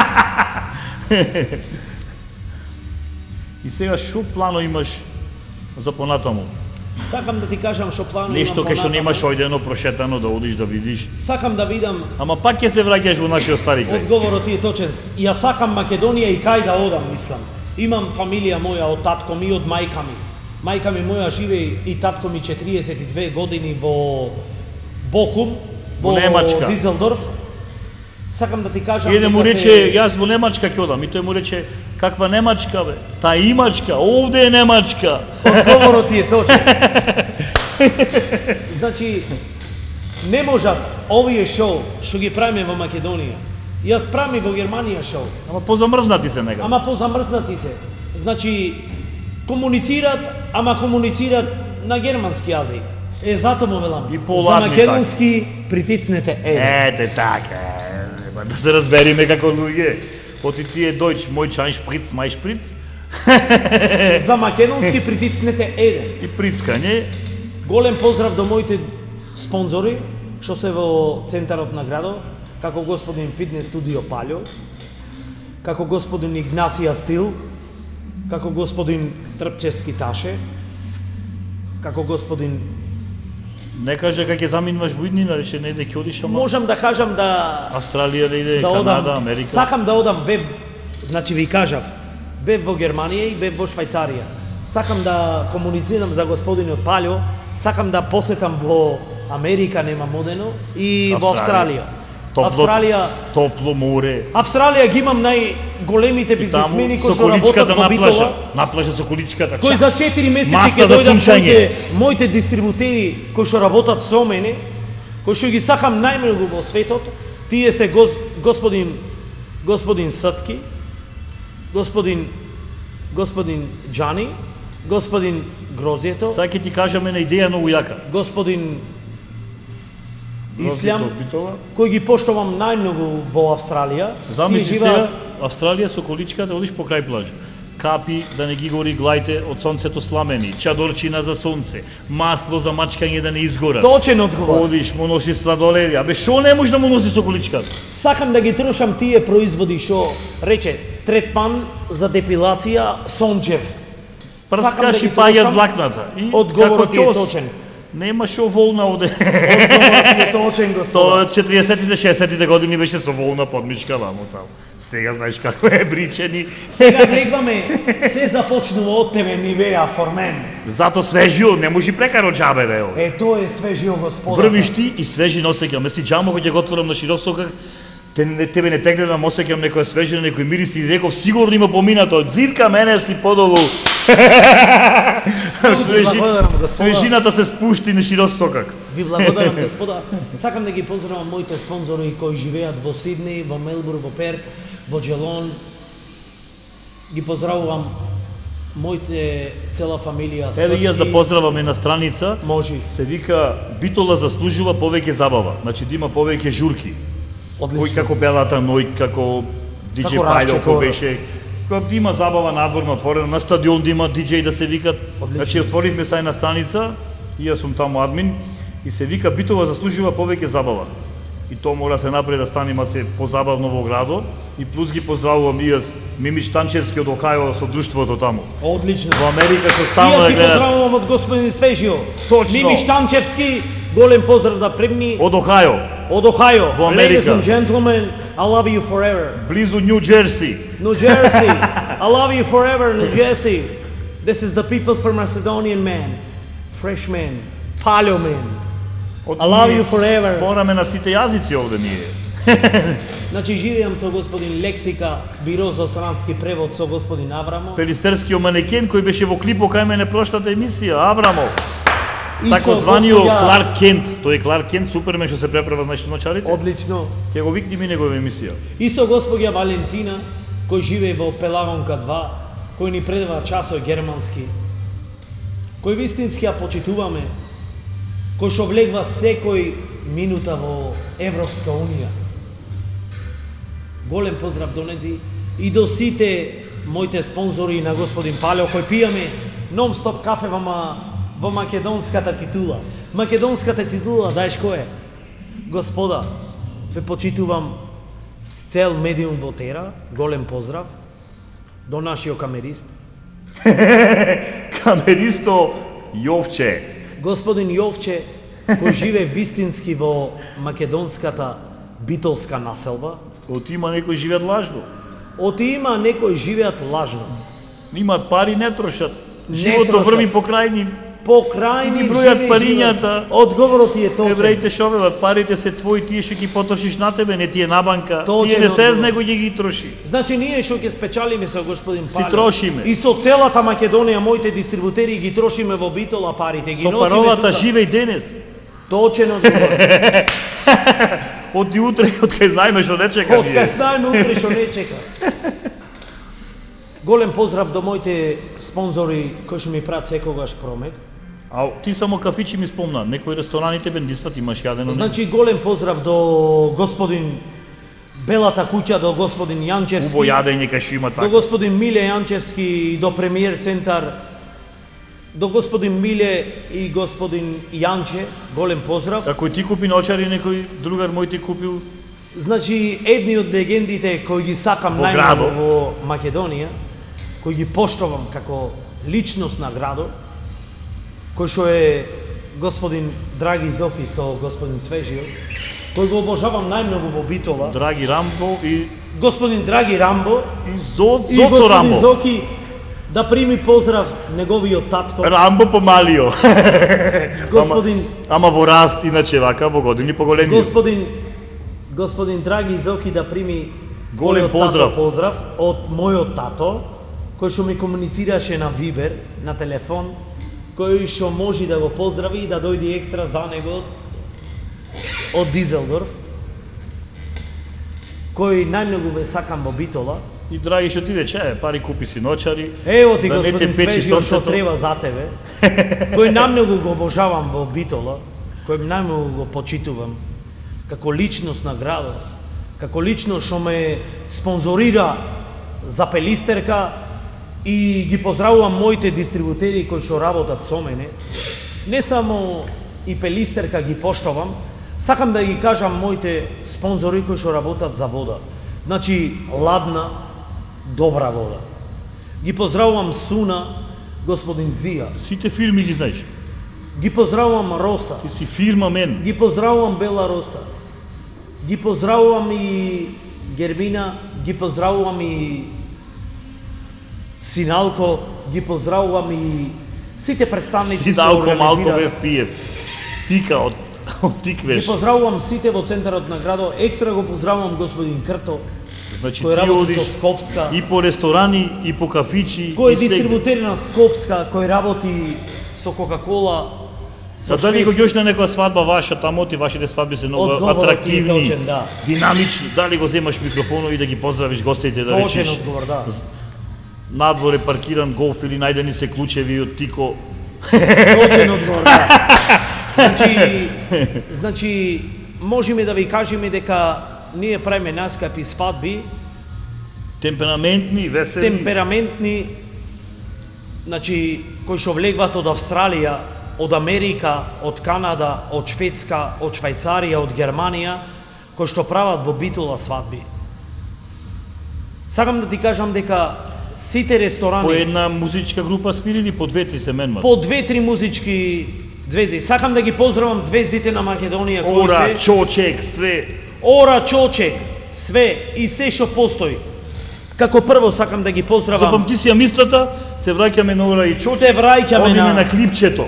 И сега шо плано имаш за понатаму? Сакам да ти кажам што планувам. Нешто кај што понатаму. немаш ојдено прошетано да одиш да видиш. Сакам да видам. Ама пак ќе се враќаш во нашиот стари крај. Одговорот ти е точен. Јас сакам Македонија и кај да одам, мислам. Имам фамилија моја од татко ми и од мајка ми. Мајка ми моја живее и татко ми четириесет и две години во Бохум, Во во Немачка. Дизелдорф. Сакам да ти кажам. И еден му дека рече, се- јас во Немачка ќе одам. И тој му рече, каква Немачка бе? Та имачка, овде е Немачка. Одговорот ти е точен. Значи, не можат овие шоу што ги правиме во Македонија. Јас правам во Германија шоу, Ама позамрзнати се некако. ама позамрзнати се. Значи, комуницират, ама комуницират на германски јазик. Е, зато му велам. И За полажни македонски притицнете еден. Ете така. е, ба да се разбериме како луѓе. Поти ти е дојч, мој чај шприц, мај шприц За македонски притицнете еден. и прицкање, Голем поздрав до моите спонзори, што се во центарот на градот, како господин Фитнес студио Палјо, како господин Игнасија Стил, како господин Трпчевски Таше, како господин... Не каже кај ќе заминуваш во иднина, рече не иде ќе одиш, ама Можам да кажам да... Австралија да иде, да Канада, одам, Америка. Сакам да одам, бев, значи ви кажав, бев во Германија и бев во Швајцарија. Сакам да комуницирам за господинот Палјо, сакам да посетам во Америка, нема модено, и во Австралија. Топло, Австралија, топло море. Австралија ги имам најголемите бизнесмени кои што работат во на Битола, плажа, на плажа со количката. кои за четири месеци Маста ќе за дојдат сунчање. моите, моите дистрибутери кои што работат со мене, кои што ги сакам најмногу во светот. Тие се гос, господин господин Сатки, господин господин Џани, господин Грозието, Сега ќе ти кажам една идеја многу јака. господин Ислам, Битола. кој ги поштовам најмногу во Австралија. Замисли Тие сега, живеат- Австралија со количката одиш по крај плажа. Капи да не ги гори глајте од сонцето сламени, чадорчина за сонце, масло за мачкање да не изгора. Точен одговор. Одиш, му носиш сладоледи, абе шо не може да му носи со количката? Сакам да ги трошам тие производи што рече третман за депилација Сончев. Сакам Прскаш да и ги паѓат трошам. влакната. И Одговорот како ти е ќос. точен. Нема шо волна овде. Одговорот ти е точен, Тоа господа. четириесеттите, шеесеттите години беше со волна подмишка вамо таму. Сега знаеш како е бричени. Сега гледаме, се започнува од тебе, Нивеа Формен. Зато свежио, не може прекаро џабе бе. овде. Е, тоа е свежио, господа. Врвиш ти и свежи носеќам. Меси џамо кој ќе го отворам на широсокак, те, не- тебе не те гледам, осеќам некоја свежина, некој мирис и реков сигурно има поминато. Дзирка мене си подолу. Свежи, благодарам, господа. свежината се спушти на широсокак. Ви благодарам, господа. Сакам да ги поздравам моите спонзори кои живеат во Сиднеј, во Мелбурн, во Перт, во Джелон. Ги поздравувам моите цела фамилија. Еве и јас да Српки. поздравам една страница. Може. Се вика Битола заслужува повеќе забава. Значи да има повеќе журки. Кој Одлично. како Белата ној, како диџеј Како Пајло, Рашче кој Коро. беше, кој да има забава надворно отворена, на стадион да има диџеј да се викат. Одлично. Значи отворивме са една страница, и јас сум таму админ, и се вика Битола заслужува повеќе забава. И тоа мора да се направи да стане маце позабавно во градот, и плюс ги поздравувам и јас Мими Штанчевски од Охајо со друштвото таму. Одлично. Во Америка што И стално јас да ги гледат. поздравувам од господин Свежио. Точно. Мими Штанчевски, голем поздрав да примни Од Охајо, од Охајо. Во Америка. Ladies and gentlemen, I love you forever. близу Нью Џерси. New Jersey, I love you forever, New Jersey. This is the people for Macedonian man, fresh man, Palio man. I love you forever. Спораме на сите јазици овде ние. Значи, живеам со господин Лексика, биро за странски превод со господин Аврамо. Пелистерскиот манекен кој беше во клипо кај мене прошлата емисија, Аврамо. И Тако со званиот господја- Кларк Кент. Тој е Кларк Кент, супермен што се преправа знаеш на чарите. Одлично. Ќе го викни ми негова емисија. И со господја Валентина, кој живее во Пелагонка два, кој ни предава часој германски, кој вистински ја почитуваме, кој што влегва секој минута во Европска Унија. Голем поздрав до нејзи и до сите моите спонзори на господин Палео, кој пијаме нон-стоп кафе во, ма, во македонската титула. Македонската титула, знаеш кој е? Господа, ве почитувам с цел медиум во Тера, голем поздрав до нашиот камерист. Камеристо Јовче. Господин Јовче, кој живее вистински во македонската битолска населба, Од има некои живеат лажно. од има некои живеат лажно. Имаат пари, не трошат. Не Живото трошат. врви покрај нив. По крај Си ги нив бројат живее парињата. живот. Одговорот ти е точен. Евреите шо велат, парите се твои, тие што ги потрошиш на тебе, не ти е на банка. Точен Тие не се одговор. знего ќе ги троши. Значи ние што ќе спечалиме со господин Си Палео трошиме. и со целата Македонија моите дистрибутери ги трошиме во Битола парите, ги Со носиме паролата тука. живеј денес. Точен одговор. Од и утре, од кај знаеме што не чека Од кај ние. знаеме утре што не чека. Голем поздрав до моите спонзори кои што ми прават секогаш промет. А ти само кафичи ми спомна, некои ресторани тебе не сват имаш јадено. Значи голем поздрав до господин Белата куќа, до господин убо Јанчевски, јадење кај што има до така. господин Миле Јанчевски и до премиер центар До господин Миле и господин Јанче, голем поздрав. Ако и ти купи ночари, некој другар мој ти купил? Значи, едни од легендите кои ги сакам Во најмногу градот. во Македонија, кои ги поштовам како личност на градот, кој што е господин Драги Зоки со господин Свежио, кој го обожавам најмногу во Битола. Драги Рамбо и Господин Драги Рамбо и Зо, и Зоцо господин Рамбо. Зоки да прими поздрав неговиот татко. Рамбо помалио. Господин Ама, ама во раст, иначе вака во години поголемио. Господин господин Драги Зоки да прими Голем мојот поздрав. тато поздрав од мојот тато, кој што ми комуницираше на Вибер, на телефон, кој што може да го поздрави и да дојде екстра за него од Дизелдорф, кој најмногу ве сакам во Битола. И драги што ти рече, пари купи си ночари. Ево ти да не те господин печи Свежио што сонцето. треба за тебе, кој најмногу го обожавам во Битола, кој најмногу го почитувам како личност на градот, како личност што ме спонзорира за пелистерка и ги поздравувам моите дистрибутери кои што работат со мене. Не само и пелистерка ги поштовам, сакам да ги кажам моите спонзори кои што работат за вода. Значи, ладна, добра вода. Ги поздравувам Суна, господин Зија. Сите фирми ги знаеш. Ги поздравувам Роса. Ти си фирма мен. Ги поздравувам Бела Роса. Ги поздравувам и Гермина, ги поздравувам и Синалко, ги поздравувам и сите представници Си што далко малко организираат. бев пиев. Тика од од Ги тиквеш. поздравувам сите во центарот на градот. Екстра го поздравувам господин Крто, Значи кој ти работи одиш со Скопска, и по ресторани, и по кафичи, кој е и сегде. дистрибутер на Скопска, кој работи со Кока-кола, со А дали го Швепс. ѓош на некоја свадба ваша тамо, ти вашите свадби се многу Одговорот ти е атрактивни, точен, да. динамични. Дали го земаш микрофонот и да ги поздравиш гостите, да Точен речиш одговор, да. надвор е паркиран голф или најдени се клучеви од Тико. Точен одговор, да. Значи, значи, можеме да ви кажеме дека ние правиме наскапи свадби, Темпераментни, весели. темпераментни, значи, кои што влегват од Австралија, од Америка, од Канада, од Шведска, од Швајцарија, од Германија, кои што прават во Битола свадби. Сакам да ти кажам дека сите По ресторани, една музичка група свирили, по две-три се менмат. по две-три музички звезди. Сакам да ги поздравам звездите на Македонија кои Ора, се Чочек, све. Ора, Чочек, све и се што постои. Како прво сакам да ги поздравам. Запамти си ја мислата, се враќаме на Ора и Чочек. Се враќаме одиме на- на клипчето.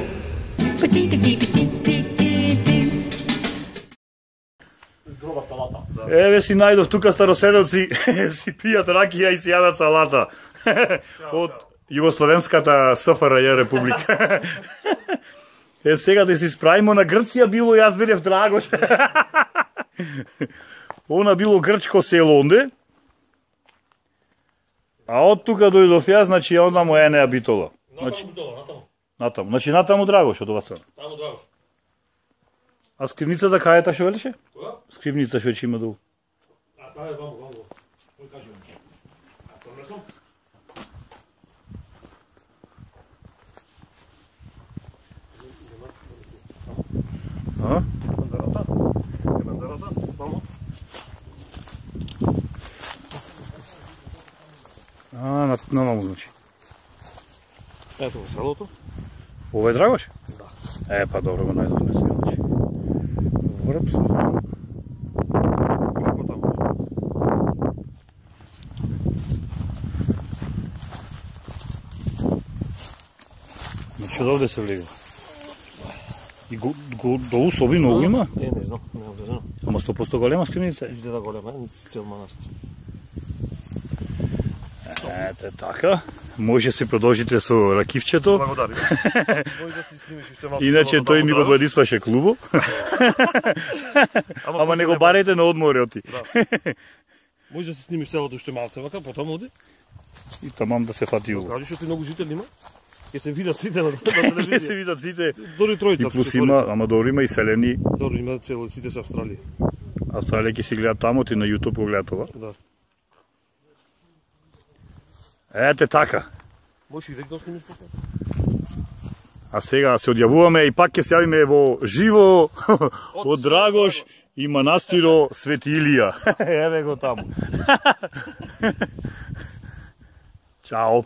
Еве си најдов тука староседелци, си пијат ракија и си јадат салата. Од Југословенската СФРЈ република. Е, сега да си справимо на Грција било, јас бидев Драгош. Она било грчко село онде. А од тука дојдов јас, значи онда му е неа Битола. Значи, натаму. Значи натаму Драгош од ова страна. Таму Драгош. А скривницата кај е та што велеше? Кога? Скривница што ќе има долу. А, таа е ваму, ваму. Кој кажи ми? А, пронесам? А? Бандарата? Е бандарата? Ваму? А, на, на наму значи. Ето го селото. Ова е Драгош? Да. Е, па добро го најдовме сега, значи. Врпс. Како таму? Значи, од овде се влегува. И го, го, долу соби многу има? Е, не знам, не знам. Ама сто проценти голема скривница е. Изгледа голема, цел манастир. Ете, така. Може се продолжите со ракивчето. Благодари. Може да си снимиш уште малку. Иначе тој ми го бладисваше клубо. Ама не го барете на одморот. Може да си снимиш селото уште малце вака, потом оди. И тамам да се фати уво. Кажи што ти многу жители има. Ќе се видат сите на на Се телевизија. видат сите. Дори тројца. И плюс има, ама добро има и селени. Добро, има цело сите се Австралија. Австралија ќе си гледа тамо, ти на YouTube го гледа това. Да. Ете така. Можеш и век да снимиш потом. А сега се одјавуваме и пак ќе се јавиме во живо од Драгош и манастиро Свети Илија. Еве го таму. Чао.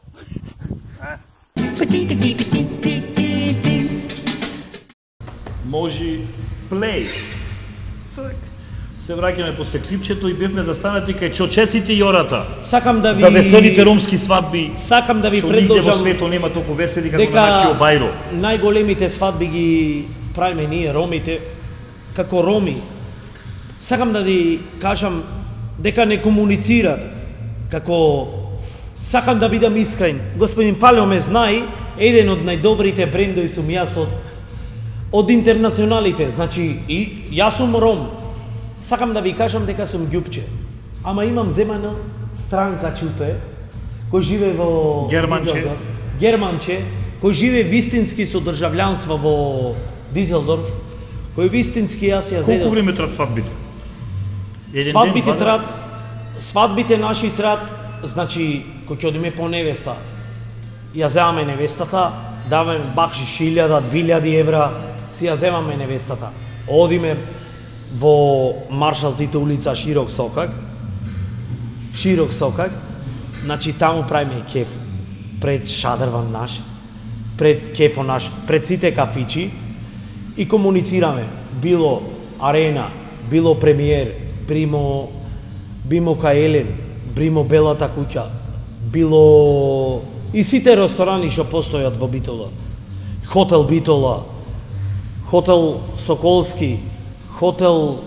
Може плей. Цак. Се враќаме после клипчето и бевме застанати кај чочеците и ората. Сакам да ви За веселите ромски свадби. Сакам да ви Што нигде во предложам светот нема толку весели како дека на нашиот Бајро. најголемите свадби ги правиме ние ромите како роми. Сакам да ви кажам дека не комуницирате. Како сакам да бидам искрен. Господин Палео ме знае, еден од најдобрите брендови сум јас од од интернационалите. Значи и јас сум ром. Сакам да ви кажам дека сум ѓупче. Ама имам земана странка чупе кој живее во Германче. Дизелдорф. Германче, кој живее вистински со државјанство во Дизелдорф, кој вистински јас ја Колку зедов. време трат свадбите? Еден Свадбите ден, два трат, свадбите наши трат, значи кој ќе одиме по невеста. Ја земаме невестата, даваме бакшиш илјада, двилјади евра, си ја земаме невестата. Одиме во Маршалтите улица Широк Сокак, Широк Сокак, значи таму правиме кеф пред шадрван наш, пред кефо наш, пред сите кафичи и комуницираме. Било Арена, било Премиер, Примо, Бимо Каелен, Бримо Белата куќа, било и сите ресторани што постојат во Битола. Хотел Битола, Хотел Соколски, Хотел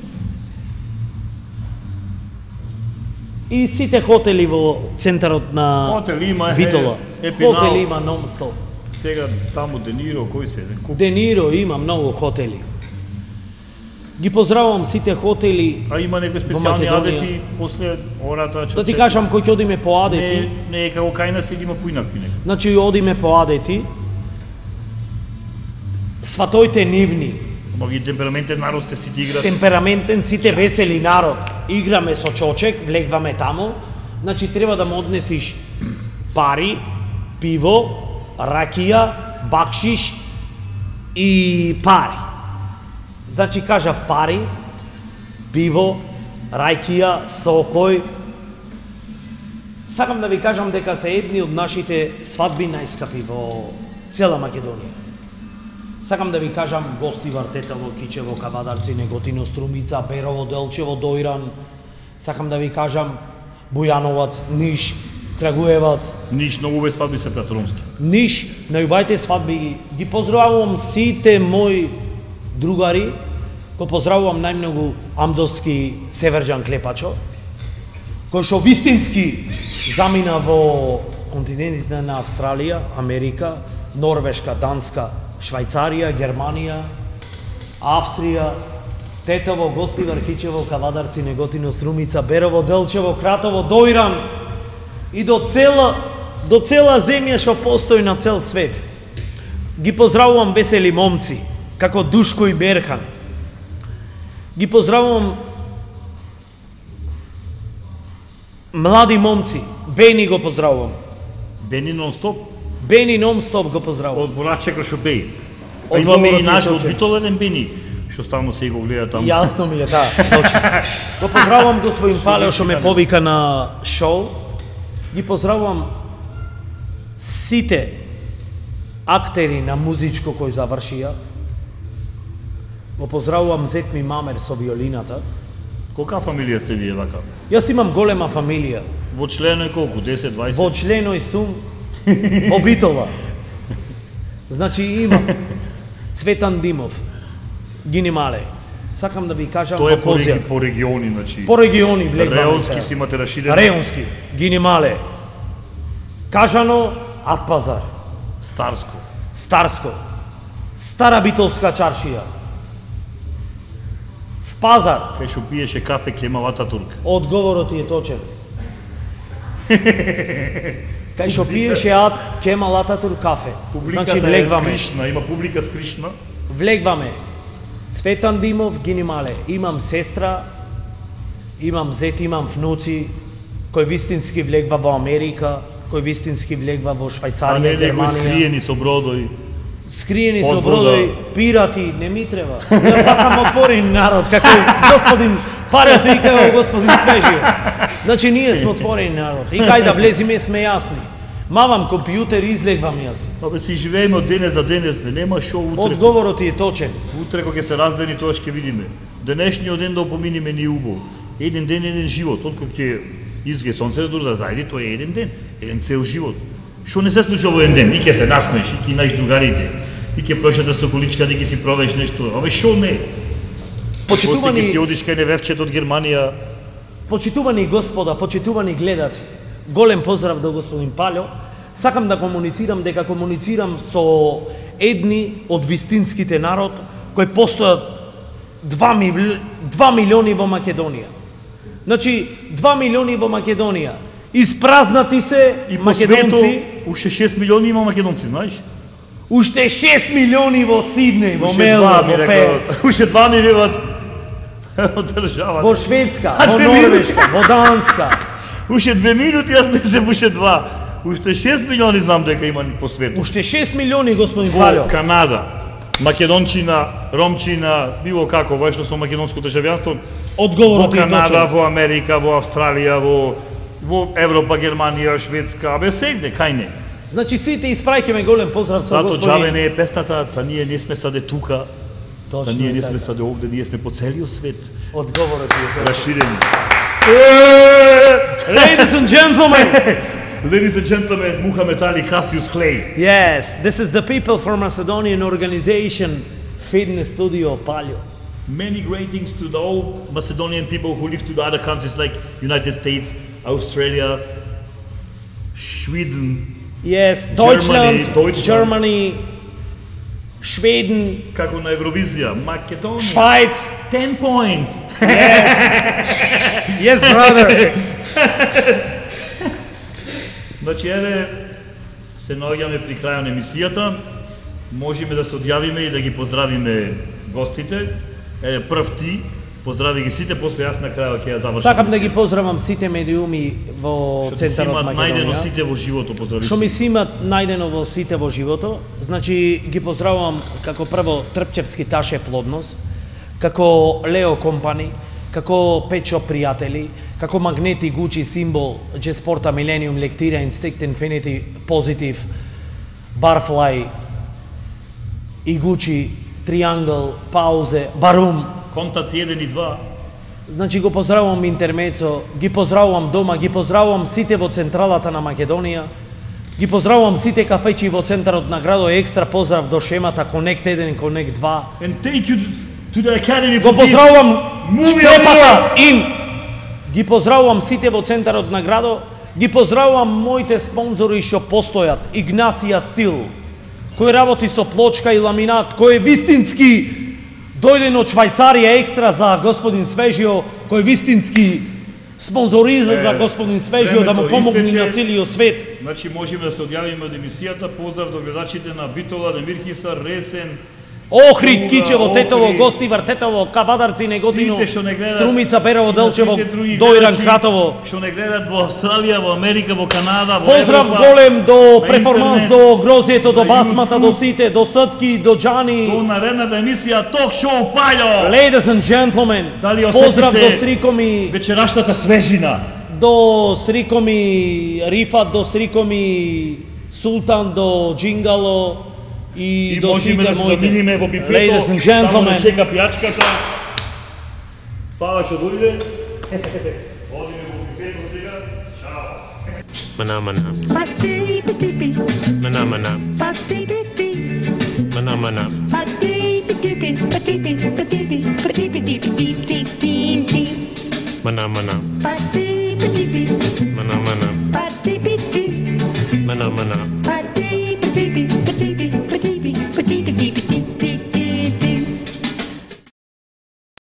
и сите хотели во центарот на Хотел има, Битола. е, Епинал. Хотел има нон-стоп. Сега таму Дениро, кој се? Куп... Дениро има многу хотели. Ги поздравувам сите хотели. А има некои во специјални Македонија. адети после ората, Да ти кажам кој ќе одиме по адети. Не, не е како кај нас или има поинакви некои. Значи одиме по адети. Сватојте нивни. Ама ви темпераментен народ сте сите играт. Темпераментен, сите весели народ. Играме со чочек, влегваме таму. Значи треба да му однесиш пари, пиво, ракија, бакшиш и пари. Значи кажав пари, пиво, рајкија, сокој. Сакам да ви кажам дека се едни од нашите свадби најскапи во цела Македонија. Сакам да ви кажам Гостивар, Тетело, Кичево, Кавадарци, Неготино, Струмица, Берово, Делчево, Дојран. Сакам да ви кажам Бујановац, Ниш, Крагуевац. Ниш многу убави свадби се прават ромски. Ниш, најубавите свадби ги, ги поздравувам сите мои другари, го поздравувам најмногу амдовски Северџан Клепачо, кој што вистински замина во континентите на Австралија, Америка, Норвешка, Данска, Швајцарија, Германија, Австрија, Тетово, Гостивар, Кичево, Кавадарци, Неготино, Струмица, Берово, Делчево, Кратово, Дојран и до цела до цела земја што постои на цел свет. Ги поздравувам весели момци, како Душко и Берхан. Ги поздравувам млади момци, Бени го поздравувам. Бени нон-стоп, Бени нон-стоп го поздравувам. од Ворачек што беј. А Одговорот имаме и е наш од точен. Битола еден Бени, што ставно се го гледа таму. Јасно ми е, да, точно. Го поздравувам господин Палео што ме повика на шоу. Ги поздравувам сите актери на музичко кои завршија. Го поздравувам зет ми Мамер со виолината. Колка фамилија сте вие вака? Јас имам голема фамилија. Во членој колку? десет, дваесет? Во членој сум во Битола. Значи имам Цветан Димов, Гини Мале. Сакам да ви кажам Тоа е во по, реги, Козјак. по региони, значи. По региони влегваме. Реонски сега. си имате раширено. Реонски, Гини Мале, Кажано, Атпазар, Старско. Старско, Стара Битолска чаршија, в Пазар. Кај што пиеше кафе Кемал Ататурк. Одговорот ти е точен. Кај што пиеше Ат Кемал Ататурк кафе. Публиката Значи е влегваме. скришна, има публика скришна. Влегваме. Цветан Димов, Гини Мале. Имам сестра, имам зет, имам внуци, кој вистински влегва во Америка, кој вистински влегва во А Швајцарија, не некои Германија. скриени со бродови. Скриени со Од вода. бродови, пирати, не ми треба. Ја сакам отворен народ, како господин Парето и како господин Свежио. Значи ние сме отворен народ. И кај да влезиме сме јасни. Мавам компјутер и излегвам јас. Абе си живееме од денес за денес, бе, нема шо утре. Одговорот ти е точен. Утре кога ќе се раздени тоа ќе видиме. Денешниот ден да опоминиме ни убаво. Еден ден, еден живот. Откако ќе изге сонце дури да зајде, тоа е еден ден, еден цел живот. Што не се случува во еден ден? И ќе се насмееш, и ќе најдеш другарите, и ќе прошеташ со количка да ќе си провеш нешто. Абе што не? После Почитувани, ќе си одиш кај невевчето од Германија. почитувани господа, почитувани гледаци. Голем поздрав до господин Палјо. Сакам да комуницирам дека комуницирам со едни од вистинските народ кои постојат два милиони во Македонија. Значи, два милиони во Македонија. Испразнати се И по македонци. свету уште шест милиони има македонци, знаеш? Уште шест милиони во Сиднеј, во Уште Мелбурн, два ми во Перт, рекоа. Уште два ми виват од државата. во Шведска, А, во две Норвешка, во Данска. Уште две минути, јас мислев уште два. Уште шест милиони знам дека има по свету. Уште шест милиони, господин Во Палјо. Канада, македончина, ромчина, било како, во што со македонско државјанство, во Одговорот ти е Канада, точен. во Америка, во Австралија, во во Европа, Германија, Шведска, абе сегде, кај не. Значи сите испраќаме голем поздрав со Зато господин. џабе не е песната, та ние не сме саде тука, та Точно ние не е сме така. саде овде, ние сме по целиот свет, Одговорот ти е точен. расширени. Ladies and gentlemen, Ladies and gentlemen, Muhammad Ali Cassius Clay. yes, this is the people from Macedonian organization Fitness Studio Palio. Many greetings to the all Macedonian people who live to the other countries like United States, Australia, Sweden, Yes, Deutschland, Deutschland. Germany, Schweden, како на Евровизија, Македонија. Schweiz. ten points. Yes, brother. Значи, еве, се наоѓаме при крајот на емисијата. Можеме да се одјавиме и да ги поздравиме гостите. Еве, прв ти, поздрави ги сите, после јас на крајот ќе ја завршам. Сакам да ги поздравам сите медиуми во Што си центарот имаат најдено Македонија. сите во живото, поздрави. Што ми си имат најдено во сите во живото, значи ги поздравувам како прво Трпчевски Таше Плодност, како Лео Компани, како Печо Пријатели, како Магнети Гучи Симбол, Джеспорта Millennium Лектира Instinct Infinity Positive, Barfly и Гучи Триангл, Паузе, Барум. Контаци еден и два. Значи го поздравувам Интермецо, ги поздравувам дома, ги поздравувам сите во централата на Македонија, ги поздравувам сите кафејчи во центарот на градот, екстра поздрав до шемата Connect еден, Connect два. And thank you to the Academy Го for this поздравувам movie Шкрепата им. Ги поздравувам сите во центарот на градот, ги поздравувам моите спонзори што постојат, Игнасија Стил, кој работи со плочка и ламинат, кој е вистински дојден од Швајцарија екстра за господин Свежио, кој вистински спонзориза за господин Свежио да му времето помогне истече. на целиот свет. Значи можеме да се одјавиме од емисијата. Поздрав до гледачите на Битола, Демирхиса, Ресен, Охрид, Туга, Кичево, Тетово, Охрид. Гости, Вртетово, Кавадарци, Неготино, сите што не гледат, Струмица, Берово, и на Делчево, сите други Дојран, гледачи Хатово. Што не гледат во Австралија, во Америка, во Канада, во Поздрав Европа, голем до на перформанс, интернет, до Грозието, до на басмата, до YouTube. сите, до Сртки, до Джани. до наредната емисија Ток Шоу Пајо. Ladies and gentlemen, Дали поздрав осетите до стрикоми, вечерашната свежина? до стрикоми Рифат, до стрикоми Султан, до Джингало и, И до можеме сите да се моите. заминиме во бифето. Ladies and Само да gentlemen, чека пијачката. Фала што дојде. Одиме во бифето сега. Чао. Mana mana, Pati piti piti, mana mana, pati piti, mana mana, pati piti piti, pati piti, pati piti, pati piti, piti piti piti, mana mana, pati piti piti, mana mana, pati piti. mana mana.